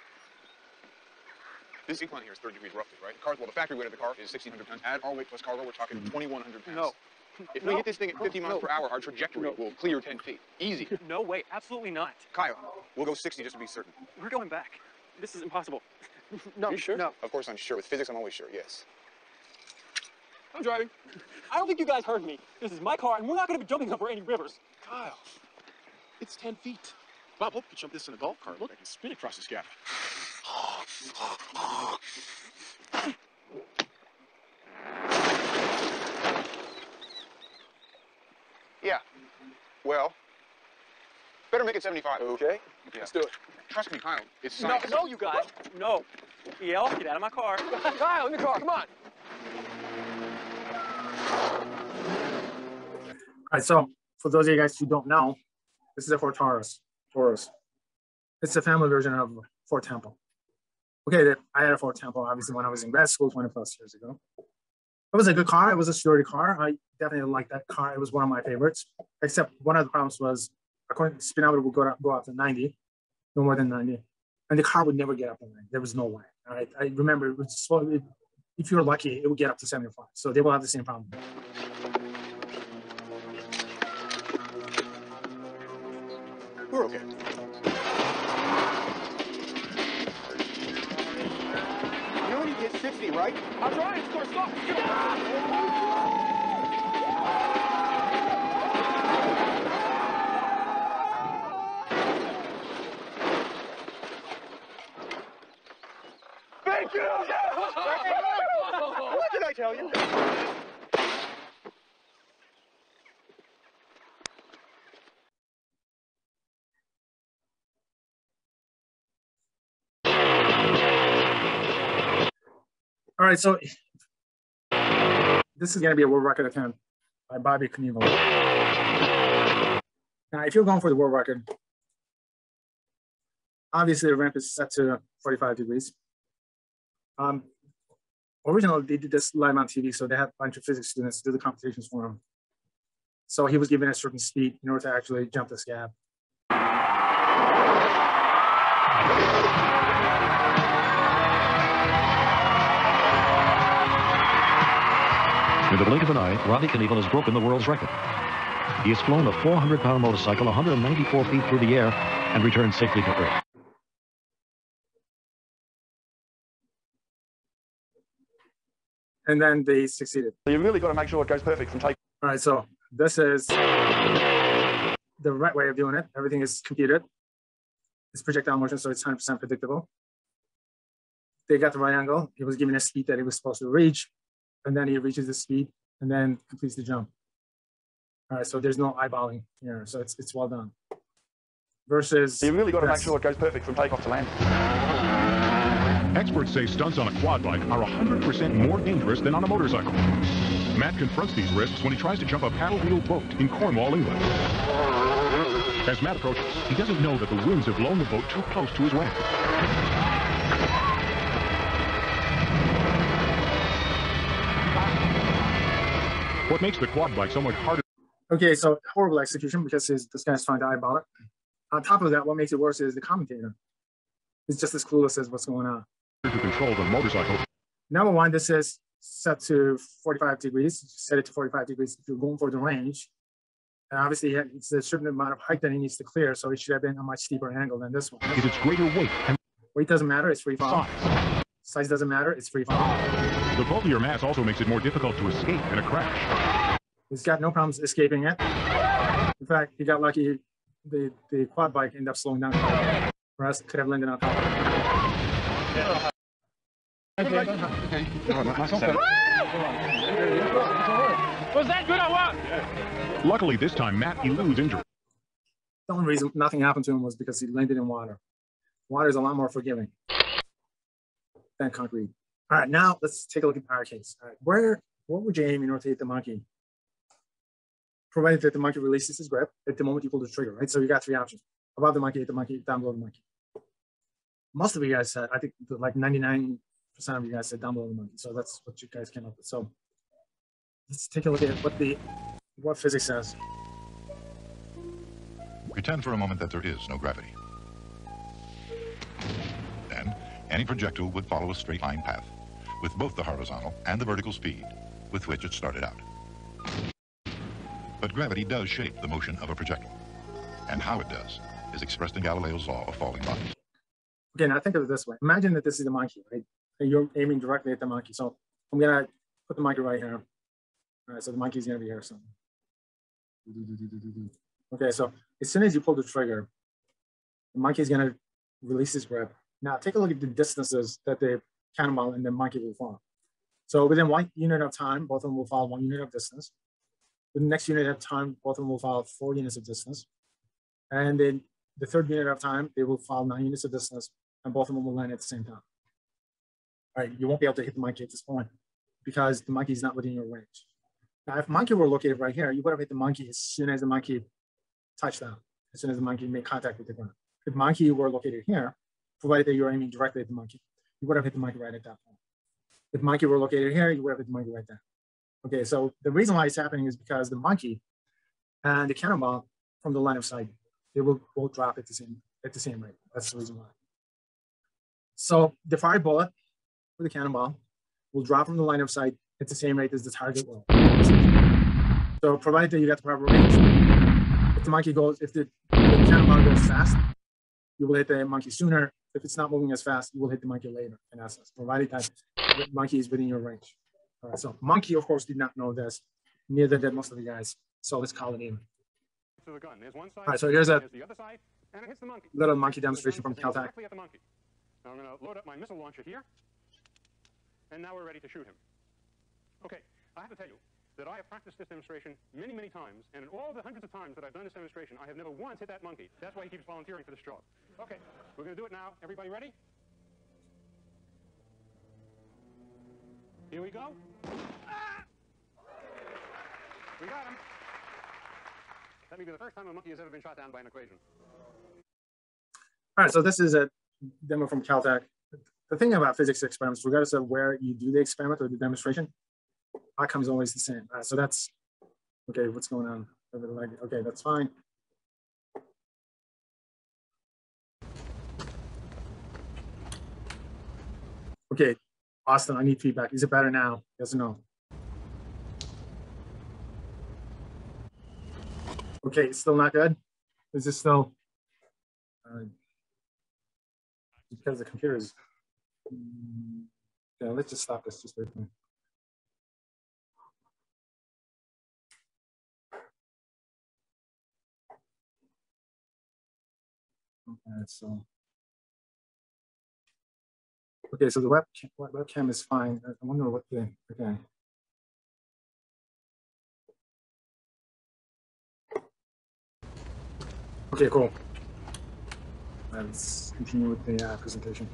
This incline here is 30 degrees roughly, right? The factory weight of the car is 1,600 tons. Add our weight plus cargo, we're talking 2,100 pounds. No. If we hit this thing at 50 miles per hour, our trajectory will clear 10 feet. Easy. No way, absolutely not. Kyle, we'll go 60 just to be certain. We're going back. This is impossible. No, Are you sure? No. Of course I'm sure. With physics, I'm always sure, yes. I'm driving. I don't think you guys heard me. This is my car, and we're not going to be jumping over any rivers. Kyle, it's 10 feet. Bob, look, you jump this in a golf cart. Look, I can spin across this gap. Yeah. Well, better make it 75. Okay. Yeah. Let's do it. Trust me, Kyle. It's science. No, you guys. No. EL, get out of my car. Kyle, in the car. Come on. All right, so for those of you guys who don't know, this is a Ford Taurus. It's a family version of Ford Tempo. Okay, I had a Ford Tempo, obviously, when I was in grad school 20 plus years ago. It was a good car. It was a sturdy car. I definitely liked that car. It was one of my favorites, except one of the problems was, according to speedometer, would go up to 90, no more than 90. And the car would never get up to 90. There was no way. All right, I remember it was slow. If you were lucky, it would get up to 75. So they will have the same problem. We're okay. You only get 60, right? I'm trying. It's going to stop. Thank you! What did I tell you? All right, so this is going to be a world record attempt by Bobby Knievel. Now, if you're going for the world record, obviously the ramp is set to 45 degrees. Originally, they did this live on TV, so they had a bunch of physics students do the computations for him. So he was given a certain speed in order to actually jump this gap. In the blink of an eye, Rodney Knievel has broken the world's record. He has flown a 400-pound motorcycle 194 feet through the air and returned safely to Earth. And then they succeeded. So you really got to make sure it goes perfect from take. All right, so this is the right way of doing it. Everything is computed. It's projectile motion, so it's 100% predictable. They got the right angle. He was given a speed that he was supposed to reach, and then he reaches the speed and then completes the jump. All right, so there's no eyeballing here, so it's well done. Versus, you really got to make sure it goes perfect from takeoff to land. Experts say stunts on a quad bike are 100% more dangerous than on a motorcycle. Matt confronts these risks when he tries to jump a paddle-wheel boat in Cornwall, England. As Matt approaches, he doesn't know that the winds have blown the boat too close to his way. What makes the quad bike so much harder? Okay, so horrible execution because this guy's trying to eyeball it. On top of that, what makes it worse is the commentator. He's just as clueless as what's going on. To control the motorcycle. Number one, this is set to 45 degrees. Set it to 45 degrees if you're going for the range. And obviously, it's a certain amount of height that he needs to clear, so it should have been a much steeper angle than this one. Is its greater weight and weight doesn't matter, it's free fall. Size doesn't matter, it's free fall. The bulkier mass also makes it more difficult to escape in a crash. He's got no problems escaping it. In fact, he got lucky. The quad bike ended up slowing down. Or else could have landed on top. Okay. Was that good or what? Luckily, this time, Matt eludes injury. The only reason nothing happened to him was because he landed in water. Water is a lot more forgiving than concrete. All right, now let's take a look at our case. All right, what would you aim in order to hit the monkey? Provided that the monkey releases his grip at the moment you pull the trigger, right? So you got three options. Above the monkey, hit the monkey, down below the monkey. Most of you guys said, I think like 99% of you guys said down below the monkey. So that's what you guys came up with. So let's take a look at what physics says. Pretend for a moment that there is no gravity. Then, any projectile would follow a straight line path, with both the horizontal and the vertical speed with which it started out. But gravity does shape the motion of a projectile, and how it does is expressed in Galileo's law of falling bodies. Okay, now think of it this way. Imagine that this is the monkey, right? And you're aiming directly at the monkey. So I'm gonna put the monkey right here. All right, so the monkey's gonna be here. So, okay, so as soon as you pull the trigger, the monkey's gonna release his grip. Now take a look at the distances that the cannonball and the monkey will fall. So within 1 unit of time, both of them will fall 1 unit of distance. The next unit of time, both of them will fall 4 units of distance. And then the third unit of time, they will fall 9 units of distance, and both of them will land at the same time. All right, you won't be able to hit the monkey at this point because the monkey is not within your range. Now, if the monkey were located right here, you would have hit the monkey as soon as the monkey touched down, as soon as the monkey made contact with the ground. If the monkey were located here, provided that you're aiming directly at the monkey, you would have hit the monkey right at that point. If the monkey were located here, you would have hit the monkey right there. Okay, so the reason why it's happening is because the monkey and the cannonball from the line of sight, they will both drop at the same rate. That's the reason why. So the fired bullet for the cannonball will drop from the line of sight at the same rate as the target will. So provided that you got the proper range, if the cannonball goes fast, you will hit the monkey sooner. If it's not moving as fast, you will hit the monkey later, in essence, provided that the monkey is within your range. All right, so monkey, of course, did not know this. Neither did most of the guys. So let's call it in. All right, so here's a little monkey demonstration from Caltech. Now I'm going to load up my missile launcher here, and now we're ready to shoot him. Okay, I have to tell you that I have practiced this demonstration many, many times, and in all the hundreds of times that I've done this demonstration, I have never once hit that monkey. That's why he keeps volunteering for this job. Okay, we're going to do it now. Everybody ready? Here we go. Ah! We got him. That may be the first time a monkey has ever been shot down by an equation. All right, so this is a demo from Caltech. The thing about physics experiments, regardless of where you do the experiment or the demonstration, outcome is always the same. All right, so that's, okay, what's going on? Okay, that's fine. Okay, Austin, I need feedback. Is it better now? Yes or no? Okay, still not good? Is this still? Because the computer is. Yeah, let's just stop this just briefly. Okay, so. Okay, so the webcam is fine. I wonder what the, okay. Okay, cool. Let's continue with the presentation.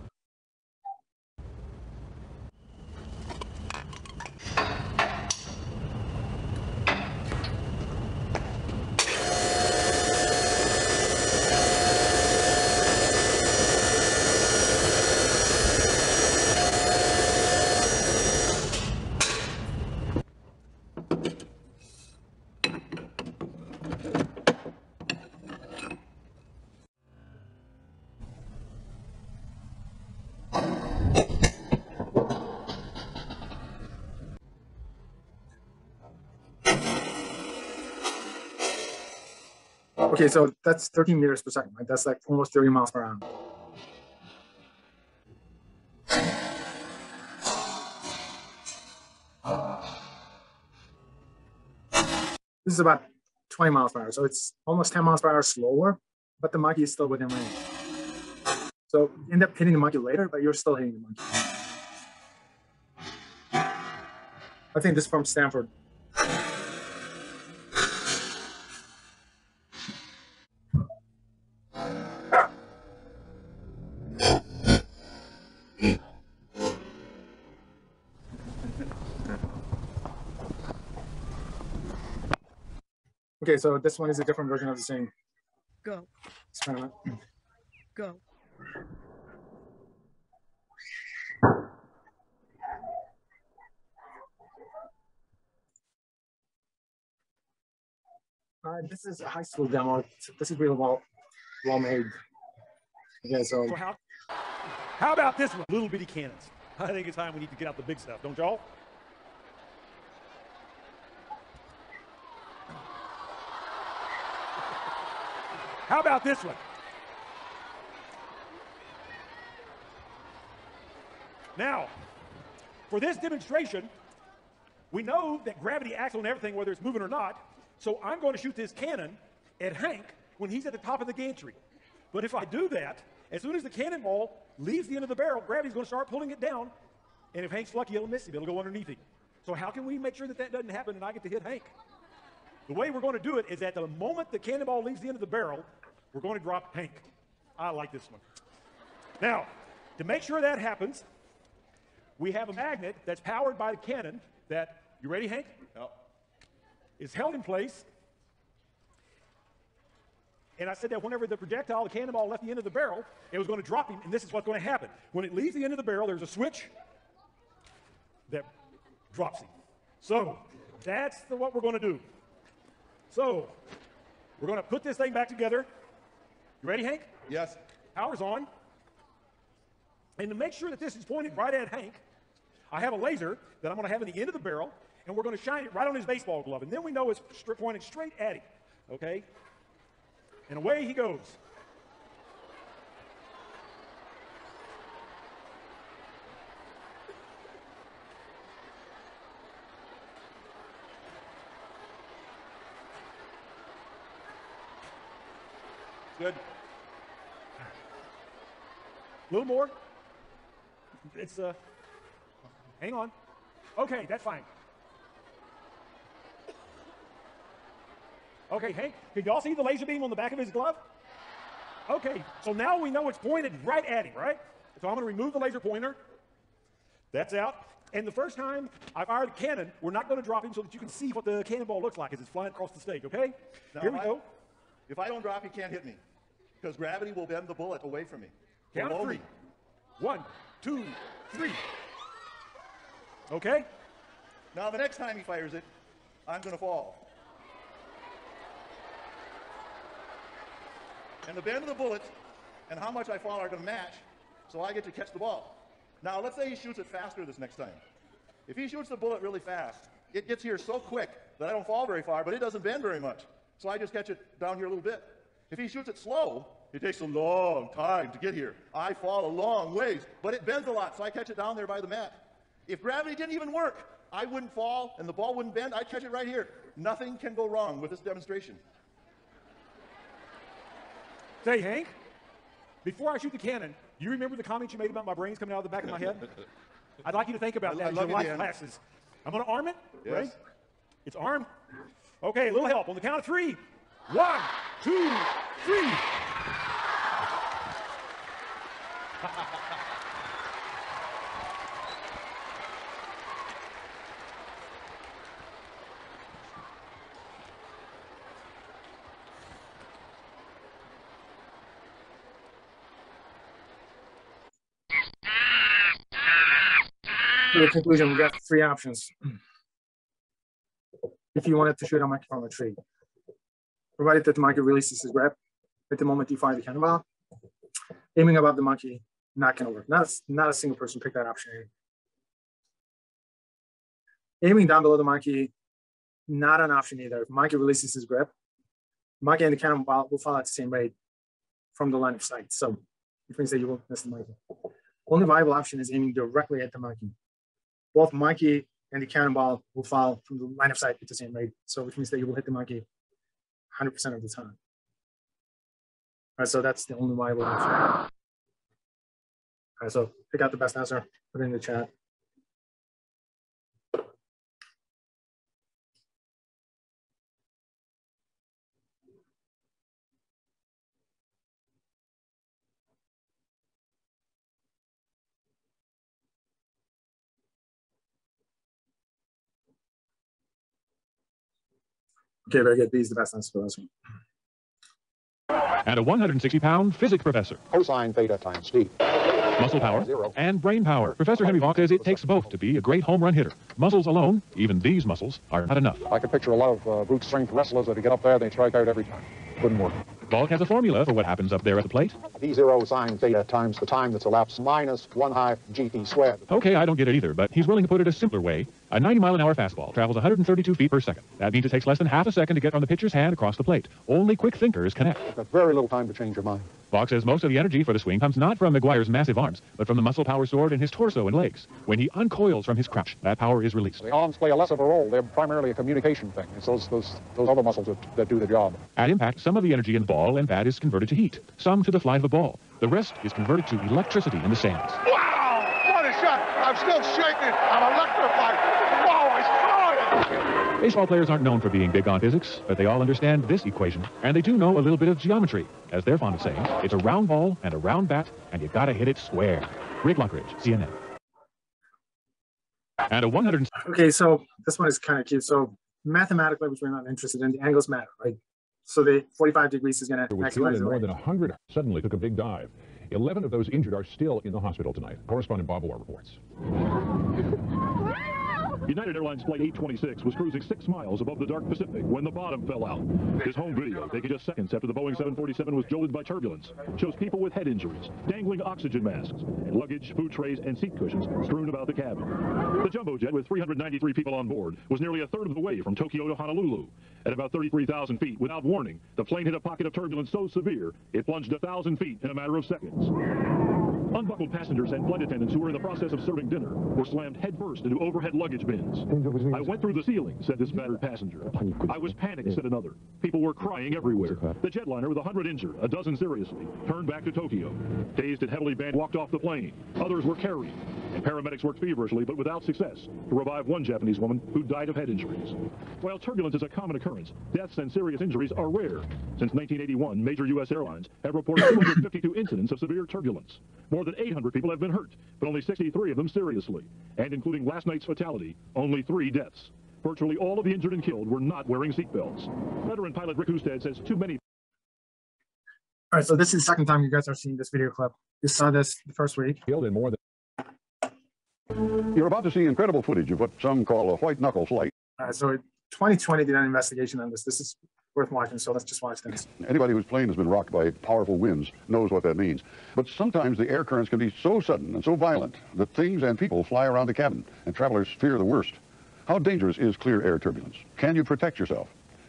Okay, so that's 13 meters per second, right? That's like almost 30 miles per hour. This is about 20 miles per hour, so it's almost 10 miles per hour slower, but the monkey is still within range. So you end up hitting the monkey later, but you're still hitting the monkey. I think this is from Stanford. Okay, so this one is a different version of the same. Go. Experiment. Go. This is a high school demo. This is really well made. Okay, so how about this one? Little bitty cannons. I think it's time we need to get out the big stuff, don't y'all? How about this one? Now, for this demonstration, we know that gravity acts on everything, whether it's moving or not. So I'm going to shoot this cannon at Hank when he's at the top of the gantry. But if I do that, as soon as the cannonball leaves the end of the barrel, gravity's going to start pulling it down. And if Hank's lucky, it'll miss him. It'll go underneath him. So how can we make sure that that doesn't happen and I get to hit Hank? The way we're going to do it is at the moment the cannonball leaves the end of the barrel, we're going to drop Hank. I like this one. Now, to make sure that happens, we have a magnet that's powered by the cannon that, you ready, Hank? No. Is held in place. And I said that whenever the projectile, the cannonball, left the end of the barrel, it was going to drop him, and this is what's going to happen. When it leaves the end of the barrel, there's a switch that drops him. So that's what we're going to do. So we're going to put this thing back together. You ready, Hank? Yes. Power's on. And to make sure that this is pointed right at Hank, I have a laser that I'm going to have in the end of the barrel, and we're going to shine it right on his baseball glove. And then we know it's pointing straight at him, okay? And away he goes. Good. A little more. It's, hang on. Okay, that's fine. Okay, Hank, can y'all see the laser beam on the back of his glove? Okay, so now we know it's pointed right at him, right? So I'm going to remove the laser pointer. That's out. And the first time I fire the cannon, we're not going to drop him so that you can see what the cannonball looks like as it's flying across the stage, okay? Now, here we go. If I don't drop, he can't hit me, because gravity will bend the bullet away from me. Count of 3. 1, 2, 3. Okay? Now, the next time he fires it, I'm going to fall. And the bend of the bullet and how much I fall are going to match, so I get to catch the ball. Now, let's say he shoots it faster this next time. If he shoots the bullet really fast, it gets here so quick that I don't fall very far, but it doesn't bend very much. so I just catch it down here a little bit. If he shoots it slow, it takes a long time to get here. I fall a long ways, but it bends a lot, so I catch it down there by the mat. If gravity didn't even work, I wouldn't fall and the ball wouldn't bend. I'd catch it right here. Nothing can go wrong with this demonstration. Say, Hank, before I shoot the cannon, you remember the comment you made about my brains coming out of the back of my head? I'd like you to think about that as your life classes. I'm going to arm it. Yes. Ready? It's armed. Okay, a little help. On the count of 3. 1, 2, 3. For the conclusion, we got 3 options. If you wanted to shoot a monkey from a tree, provided that the monkey releases his grip at the moment you fire the cannonball, aiming above the monkey, not going to work. Not a single person picked that option. Aiming down below the monkey, not an option either. If the monkey releases his grip, monkey and the cannonball will fall at the same rate from the line of sight. So it means that you won't miss the monkey. Only viable option is aiming directly at the monkey. Both monkey and the cannonball will fall from the line of sight at the same rate. So which means that you will hit the monkey 100% of the time. All right, so that's the only viable option. All right, so pick out the best answer, put it in the chat. Okay, very good. B is the best answer for this one. And a 160-pound physics professor. Cosine theta times d. Muscle power and brain power. Professor Henry Vaughn says it takes both to be a great home run hitter. Muscles alone, even these muscles, are not enough. I could picture a lot of brute strength wrestlers that get up there, they strike out every time. Couldn't work. Volk has a formula for what happens up there at the plate. D0 sine theta times the time that's elapsed minus 1/2 GT squared. Okay, I don't get it either, but he's willing to put it a simpler way. A 90-mile-an-hour fastball travels 132 feet per second. That means it takes less than half a second to get from the pitcher's hand across the plate. Only quick thinkers connect. You've got very little time to change your mind. Volk says most of the energy for the swing comes not from McGuire's massive arms, but from the muscle power stored in his torso and legs. When he uncoils from his crouch, that power is released. The arms play a less of a role. They're primarily a communication thing. It's those other muscles that do the job. At impact, some of the energy in the ball and bat is converted to heat, some to the flight of the ball. The rest is converted to electricity in the sands. Wow! What a shot! I'm still shaking. I'm electrified. Wow, I saw it! Baseball players aren't known for being big on physics, but they all understand this equation, and they do know a little bit of geometry. As they're fond of saying, it's a round ball and a round bat, and you gotta hit it square. Rick Lockridge, CNN. And a 100... Okay, so this one is kind of cute. So mathematically, which we're not interested in, the angles matter, right? So the 45 degrees is going to maximize the more range. than 100 suddenly took a big dive. 11 of those injured are still in the hospital tonight. Correspondent Bob Orr reports. United Airlines Flight 826 was cruising 6 miles above the dark Pacific when the bottom fell out. This home video, taken just seconds after the Boeing 747 was jolted by turbulence, shows people with head injuries, dangling oxygen masks, and luggage, food trays, and seat cushions strewn about the cabin. The jumbo jet, with 393 people on board, was nearly a third of the way from Tokyo to Honolulu. At about 33,000 feet, without warning, the plane hit a pocket of turbulence so severe, it plunged 1,000 feet in a matter of seconds. Unbuckled passengers and flight attendants who were in the process of serving dinner were slammed headfirst into overhead luggage bins. I went through the ceiling, said this battered passenger. I was panicked, said another. People were crying everywhere. The jetliner, with 100 injured, a dozen seriously, turned back to Tokyo. Dazed and heavily bandaged, walked off the plane. Others were carried, and paramedics worked feverishly, but without success, to revive one Japanese woman who died of head injuries. While turbulence is a common occurrence, deaths and serious injuries are rare. Since 1981, major U.S. airlines have reported 252 incidents of severe turbulence. More than 800 people have been hurt, but only 63 of them seriously. And including last night's fatality, only 3 deaths. Virtually all of the injured and killed were not wearing seatbelts. Veteran pilot Rick Husted says too many... All right, so this is the second time you guys are seeing this video clip. You saw this the first week. Killed in more than... You're about to see incredible footage of what some call a white knuckle flight. All right, so 2020 did an investigation on this. This is worth watching, so let's just watch this. Anybody whose plane has been rocked by powerful winds knows what that means. But sometimes the air currents can be so sudden and so violent that things and people fly around the cabin, and travelers fear the worst. How dangerous is clear air turbulence? Can you protect yourself?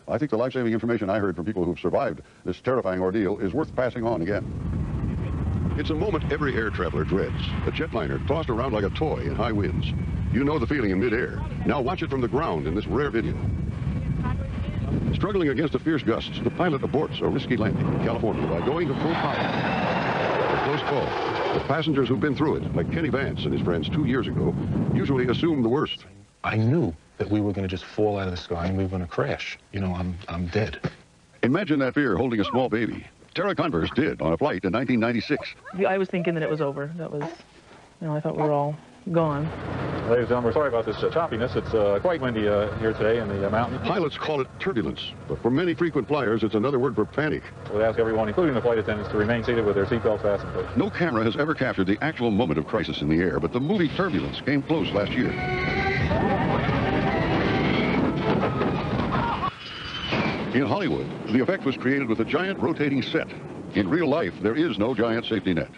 I think the life-saving information I heard from people who've survived this terrifying ordeal is worth passing on again. It's a moment every air traveler dreads. A jetliner tossed around like a toy in high winds. You know the feeling in midair. Now watch it from the ground in this rare video. Struggling against the fierce gusts, the pilot aborts a risky landing in California by going to full power. A close call. The passengers who've been through it, like Kenny Vance and his friends 2 years ago, usually assume the worst. I knew that we were going to just fall out of the sky and we were going to crash. You know, I'm dead. Imagine that fear holding a small baby. Tara Converse did on a flight in 1996. I was thinking that it was over. That was, you know, I thought we were all gone. Ladies and gentlemen, we're sorry about this choppiness. It's quite windy here today in the mountain. Pilots call it turbulence, but for many frequent flyers, it's another word for panic. We'll ask everyone, including the flight attendants, to remain seated with their seatbelts fastened, please. No camera has ever captured the actual moment of crisis in the air, but the movie Turbulence came close last year. In Hollywood, the effect was created with a giant rotating set. In real life, there is no giant safety net.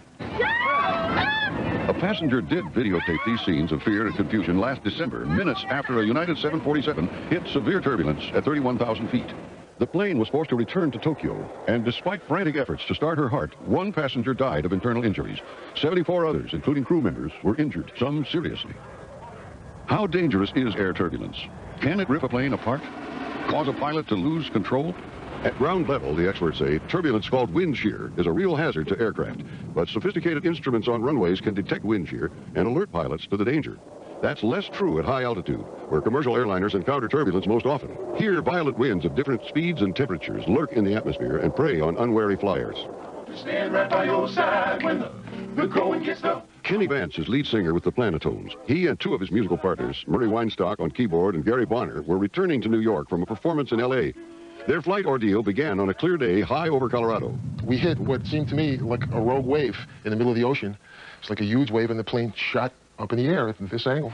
A passenger did videotape these scenes of fear and confusion last December, minutes after a United 747 hit severe turbulence at 31,000 feet. The plane was forced to return to Tokyo, and despite frantic efforts to start her heart, one passenger died of internal injuries. 74 others, including crew members, were injured, some seriously. How dangerous is air turbulence? Can it rip a plane apart? Cause a pilot to lose control? At ground level, the experts say, turbulence called wind shear is a real hazard to aircraft, but sophisticated instruments on runways can detect wind shear and alert pilots to the danger. That's less true at high altitude, where commercial airliners encounter turbulence most often. Here, violent winds of different speeds and temperatures lurk in the atmosphere and prey on unwary flyers. Stand right by your side when the going gets tough. Kenny Vance is lead singer with the Planetones. He and two of his musical partners, Murray Weinstock on keyboard and Gary Bonner, were returning to New York from a performance in L.A. Their flight ordeal began on a clear day high over Colorado. We hit what seemed to me like a rogue wave in the middle of the ocean. It's like a huge wave, and the plane shot up in the air at this angle.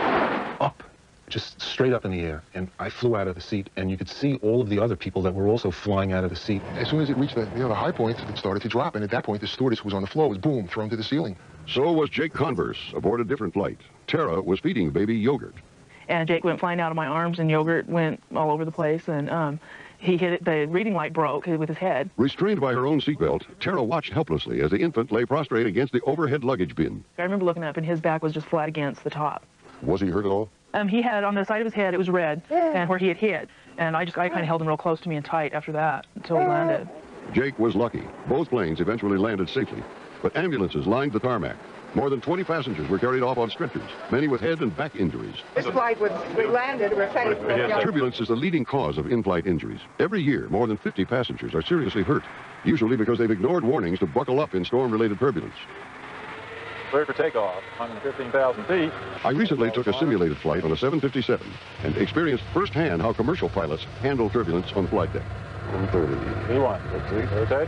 Up, just straight up in the air. And I flew out of the seat, and you could see all of the other people that were also flying out of the seat. As soon as it reached the high point, it started to drop, and at that point, the stewardess was on the floor. It was boom, thrown to the ceiling. So was Jake Converse aboard a different flight. Tara was feeding baby yogurt. And Jake went flying out of my arms, and yogurt went all over the place, and he hit it, the reading light broke with his head. Restrained by her own seatbelt, Tara watched helplessly as the infant lay prostrate against the overhead luggage bin. I remember looking up, and his back was just flat against the top. Was he hurt at all? He had, on the side of his head, it was red, and where he had hit. And I kind of held him real close to me and tight after that until he landed. Jake was lucky. Both planes eventually landed safely, but ambulances lined the tarmac. More than 20 passengers were carried off on stretchers, many with head and back injuries. This flight we landed, we're safe. Turbulence is the leading cause of in-flight injuries. Every year, more than 50 passengers are seriously hurt, usually because they've ignored warnings to buckle up in storm-related turbulence. Clear for takeoff, 115,000 feet. I recently took a simulated flight on a 757 and experienced firsthand how commercial pilots handle turbulence on the flight deck. 130. E1, rotate.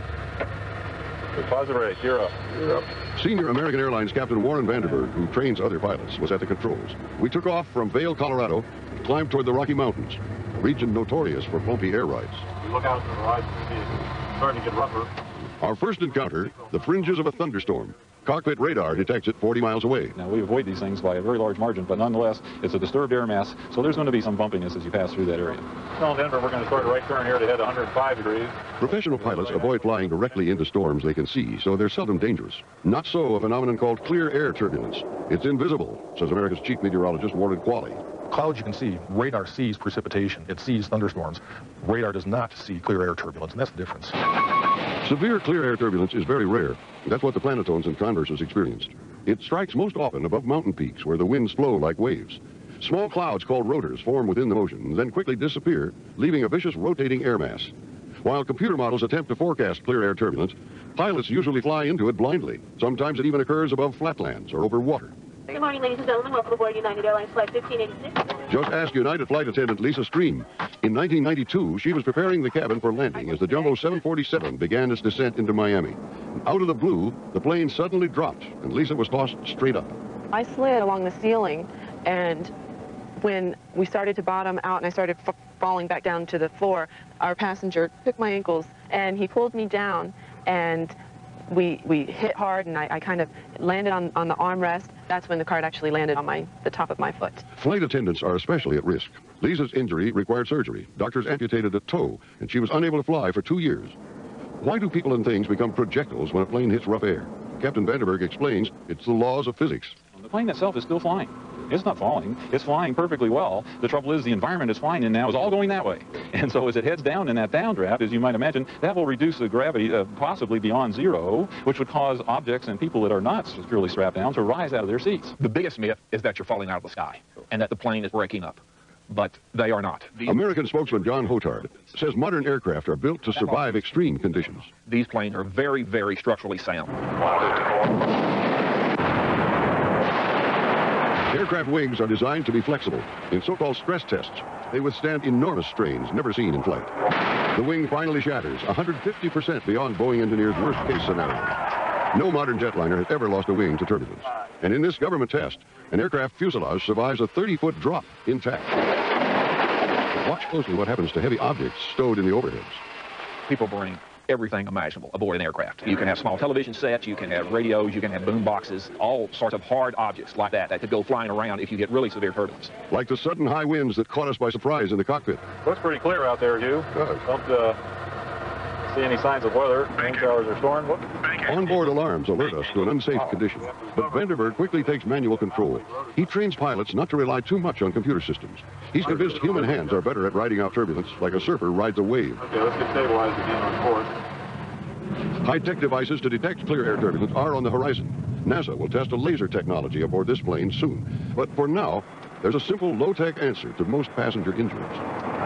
Positive rate, you're up. You're up. Senior American Airlines Captain Warren Vanderberg, who trains other pilots, was at the controls. We took off from Vail, Colorado, and climbed toward the Rocky Mountains, a region notorious for bumpy air rides. You look out to the horizon, it's starting to get rougher. Our first encounter, the fringes of a thunderstorm. Cockpit radar detects it 40 miles away. Now, we avoid these things by a very large margin, but nonetheless, it's a disturbed air mass, so there's going to be some bumpiness as you pass through that area. Well, in Denver, we're going to start a right turn here to head 105 degrees. Professional pilots avoid flying directly into storms they can see, so they're seldom dangerous. Not so a phenomenon called clear air turbulence. It's invisible, says America's chief meteorologist Warren Qualley. Clouds you can see, radar sees precipitation, it sees thunderstorms. Radar does not see clear air turbulence, and that's the difference. Severe clear air turbulence is very rare. That's what the Planetones and Converses experienced. It strikes most often above mountain peaks where the winds flow like waves. Small clouds called rotors form within the motion, then quickly disappear, leaving a vicious rotating air mass. While computer models attempt to forecast clear air turbulence, pilots usually fly into it blindly. Sometimes it even occurs above flatlands or over water. Good morning, ladies and gentlemen. Welcome aboard United Airlines Flight 1586. Just ask United flight attendant Lisa Stream. In 1992, she was preparing the cabin for landing as the Jumbo 747 began its descent into Miami. Out of the blue, the plane suddenly dropped, and Lisa was tossed straight up. I slid along the ceiling, and when we started to bottom out and I started falling back down to the floor, our passenger took my ankles, and he pulled me down, and we hit hard, and I kind of landed on the armrest. that's when the cart actually landed on the top of my foot. Flight attendants are especially at risk. Lisa's injury required surgery. Doctors amputated a toe, and she was unable to fly for 2 years. Why do people and things become projectiles when a plane hits rough air? Captain Vanderberg explains it's the laws of physics. The plane itself is still flying. It's not falling. It's flying perfectly well. The trouble is the environment it's flying in now is all going that way. And so as it heads down in that downdraft, as you might imagine, that will reduce the gravity possibly beyond zero, which would cause objects and people that are not securely strapped down to rise out of their seats. The biggest myth is that you're falling out of the sky and that the plane is breaking up. But they are not. American spokesman John Hotard says modern aircraft are built to survive extreme conditions. These planes are very, very structurally sound. Aircraft wings are designed to be flexible. In so-called stress tests, they withstand enormous strains never seen in flight. The wing finally shatters 150% beyond Boeing engineers' worst-case scenario. No modern jetliner has ever lost a wing to turbulence. And in this government test, an aircraft fuselage survives a 30-foot drop intact. But watch closely what happens to heavy objects stowed in the overheads. People bring everything imaginable aboard an aircraft. You can have small television sets, you can have radios, you can have boom boxes, all sorts of hard objects like that could go flying around if you get really severe turbulence. Like the sudden high winds that caught us by surprise in the cockpit. Looks pretty clear out there, Hugh. Don't see any signs of weather. Wind showers or storm. Onboard alarms alert us to an unsafe condition. But Vanderberg quickly takes manual control. He trains pilots not to rely too much on computer systems. He's convinced human hands are better at riding out turbulence like a surfer rides a wave. Okay, let's get stabilized again on course. High-tech devices to detect clear air turbulence are on the horizon. NASA will test a laser technology aboard this plane soon. But for now, there's a simple low-tech answer to most passenger injuries.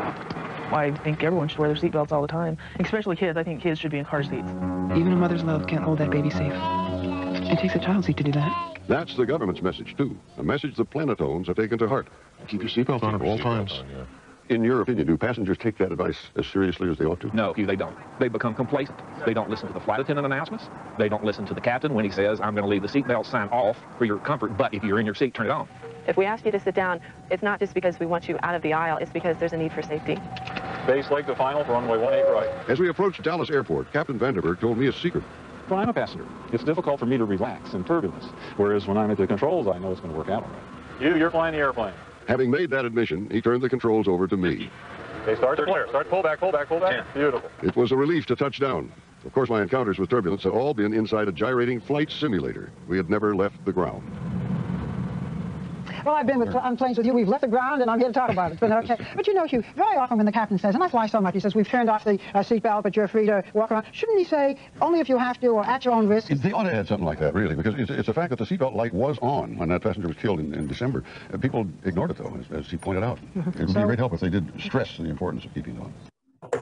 I think everyone should wear their seatbelts all the time, especially kids. I think kids should be in car seats. Even a mother's love can't hold that baby safe. It takes a child seat to do that. That's the government's message, too. A message the planetones have taken to heart. Keep your seatbelt on at all times. In your opinion, do passengers take that advice as seriously as they ought to? No, Hugh, they don't. They become complacent. They don't listen to the flight attendant announcements. They don't listen to the captain when he says, I'm going to leave the seatbelt sign off for your comfort, but if you're in your seat, turn it on. If we ask you to sit down, it's not just because we want you out of the aisle, it's because there's a need for safety. Base leg to final for runway 18 right. As we approached Dallas Airport, Captain Vanderberg told me a secret. Well, I'm a passenger. It's difficult for me to relax in turbulence, whereas when I'm at the controls, I know it's going to work out all right. You're flying the airplane. Having made that admission, he turned the controls over to me. Okay, start to clear. Start to pull back, pull back, pull back. 10. Beautiful. It was a relief to touch down. Of course, my encounters with turbulence have all been inside a gyrating flight simulator. We had never left the ground. Well, I've been on planes with you. We've left the ground, and I'm here to talk about it. But okay. But you know, Hugh, very often when the captain says, and I fly so much, he says, we've turned off the seatbelt, but you're free to walk around. Shouldn't he say, only if you have to or at your own risk? They ought to add something like that, really, because it's a fact that the seatbelt light was on when that passenger was killed in December. People ignored it, though, as he pointed out. It would be a great help if they did stress the importance of keeping it on.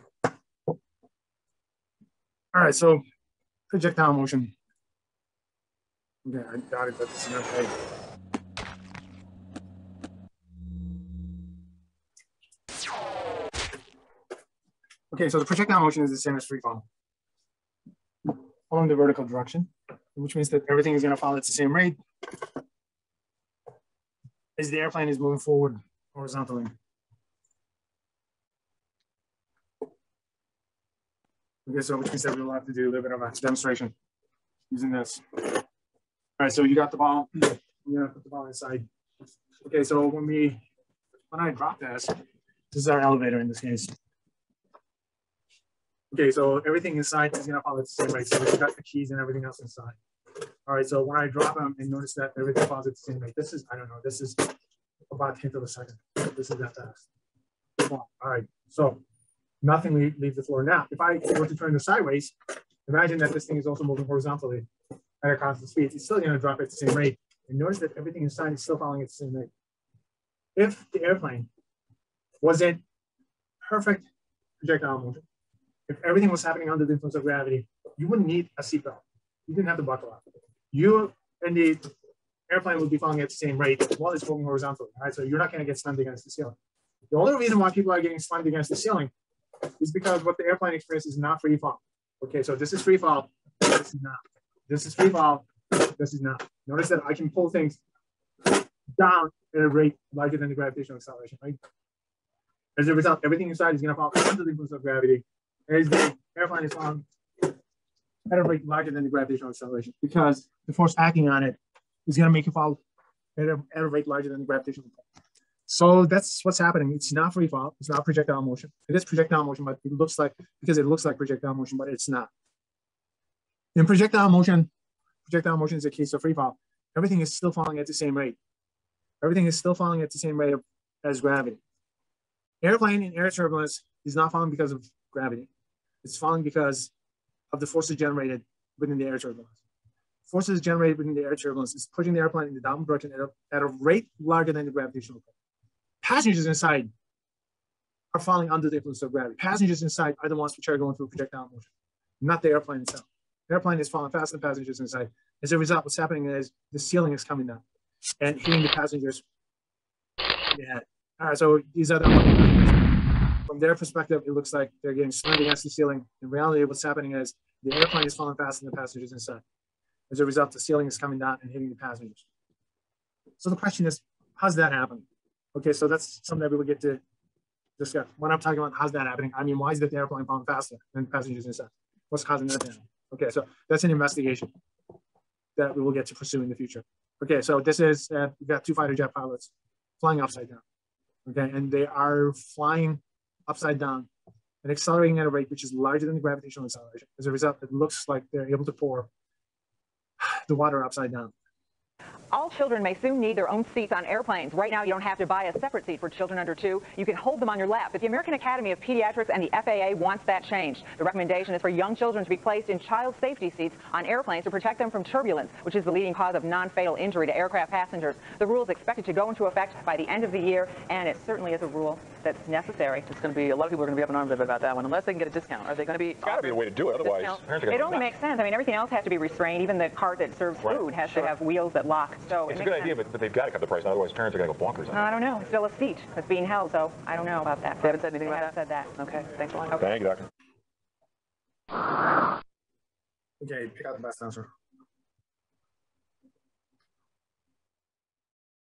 All right, so projectile motion. Okay, I doubt it, but this is okay. Okay, so the projectile motion is the same as free fall along the vertical direction, which means that everything is going to follow at the same rate as the airplane is moving forward horizontally. Okay, so which means that we'll have to do a little bit of a demonstration using this. All right, so you got the ball. We're going to put the ball inside. Okay, so when I drop this is our elevator in this case. Okay, so everything inside is going to follow the same rate. So we've got the keys and everything else inside. All right, so when I drop them and notice that everything follows at the same rate, this is, I don't know, this is about 1/10 of a second. This is that fast. All right, so nothing leaves the floor. Now, if I were to turn this sideways, imagine that this thing is also moving horizontally at a constant speed. It's still going to drop at the same rate. And notice that everything inside is still following at the same rate. If the airplane was in perfect projectile motion, if everything was happening under the influence of gravity, you wouldn't need a seatbelt. You didn't have to buckle up. You and the airplane would be falling at the same rate while it's moving horizontally. Right? So you're not going to get slammed against the ceiling. The only reason why people are getting slammed against the ceiling is because what the airplane experiences is not free fall. Okay, so this is free fall. This is not. This is free fall. This is not. Notice that I can pull things down at a rate larger than the gravitational acceleration, right? As a result, everything inside is going to fall under the influence of gravity. As the airplane is falling at a rate larger than the gravitational acceleration, because the force acting on it is going to make it fall at a rate larger than the gravitational pull. So that's what's happening. It's not free fall. It's not projectile motion. It is projectile motion, but it looks like, because it looks like projectile motion, but it's not. In projectile motion is a case of free fall. Everything is still falling at the same rate. Everything is still falling at the same rate as gravity. Airplane in air turbulence is not falling because of gravity. It's falling because of the forces generated within the air turbulence. Forces generated within the air turbulence is pushing the airplane in the downward direction at a rate larger than the gravitational pull. Passengers inside are falling under the influence of gravity. Passengers inside are the ones which are going through projectile motion, not the airplane itself. The airplane is falling faster than passengers inside. As a result, what's happening is the ceiling is coming down and hitting the passengers in the head. All right, so these are the from their perspective, it looks like they're getting slammed against the ceiling. In reality, what's happening is the airplane is falling faster than the passengers inside. As a result, the ceiling is coming down and hitting the passengers. So the question is, how's that happen? Okay, so that's something that we will get to discuss. When I'm talking about how's that happening, I mean, why is the airplane falling faster than the passengers inside? What's causing that to happen? Okay, so that's an investigation that we will get to pursue in the future. Okay, so this is, we've got two fighter jet pilots flying upside down. Okay, and they are flying upside down and accelerating at a rate which is larger than the gravitational acceleration. As a result, it looks like they're able to pour the water upside down. All children may soon need their own seats on airplanes. Right now, you don't have to buy a separate seat for children under 2. You can hold them on your lap. But the American Academy of Pediatrics and the FAA wants that changed. The recommendation is for young children to be placed in child safety seats on airplanes to protect them from turbulence, which is the leading cause of non-fatal injury to aircraft passengers. The rule is expected to go into effect by the end of the year, and it certainly is a rule that's necessary. It's going to be, a lot of people are going to be up in arms about that one, unless they can get a discount. Are they going to be? It's got to be a way to do it, otherwise parents are It only makes sense. I mean, everything else has to be restrained. Even the cart that serves food has to have wheels that lock. So it's a good idea, but they've got to cut the price, otherwise parents are going to go bonkers. I don't know. It's still a seat that's being held, so I don't know about that. They haven't said anything about that? Said that. Okay, thanks a lot. Okay. Thank you, doctor. Okay, pick out the best answer.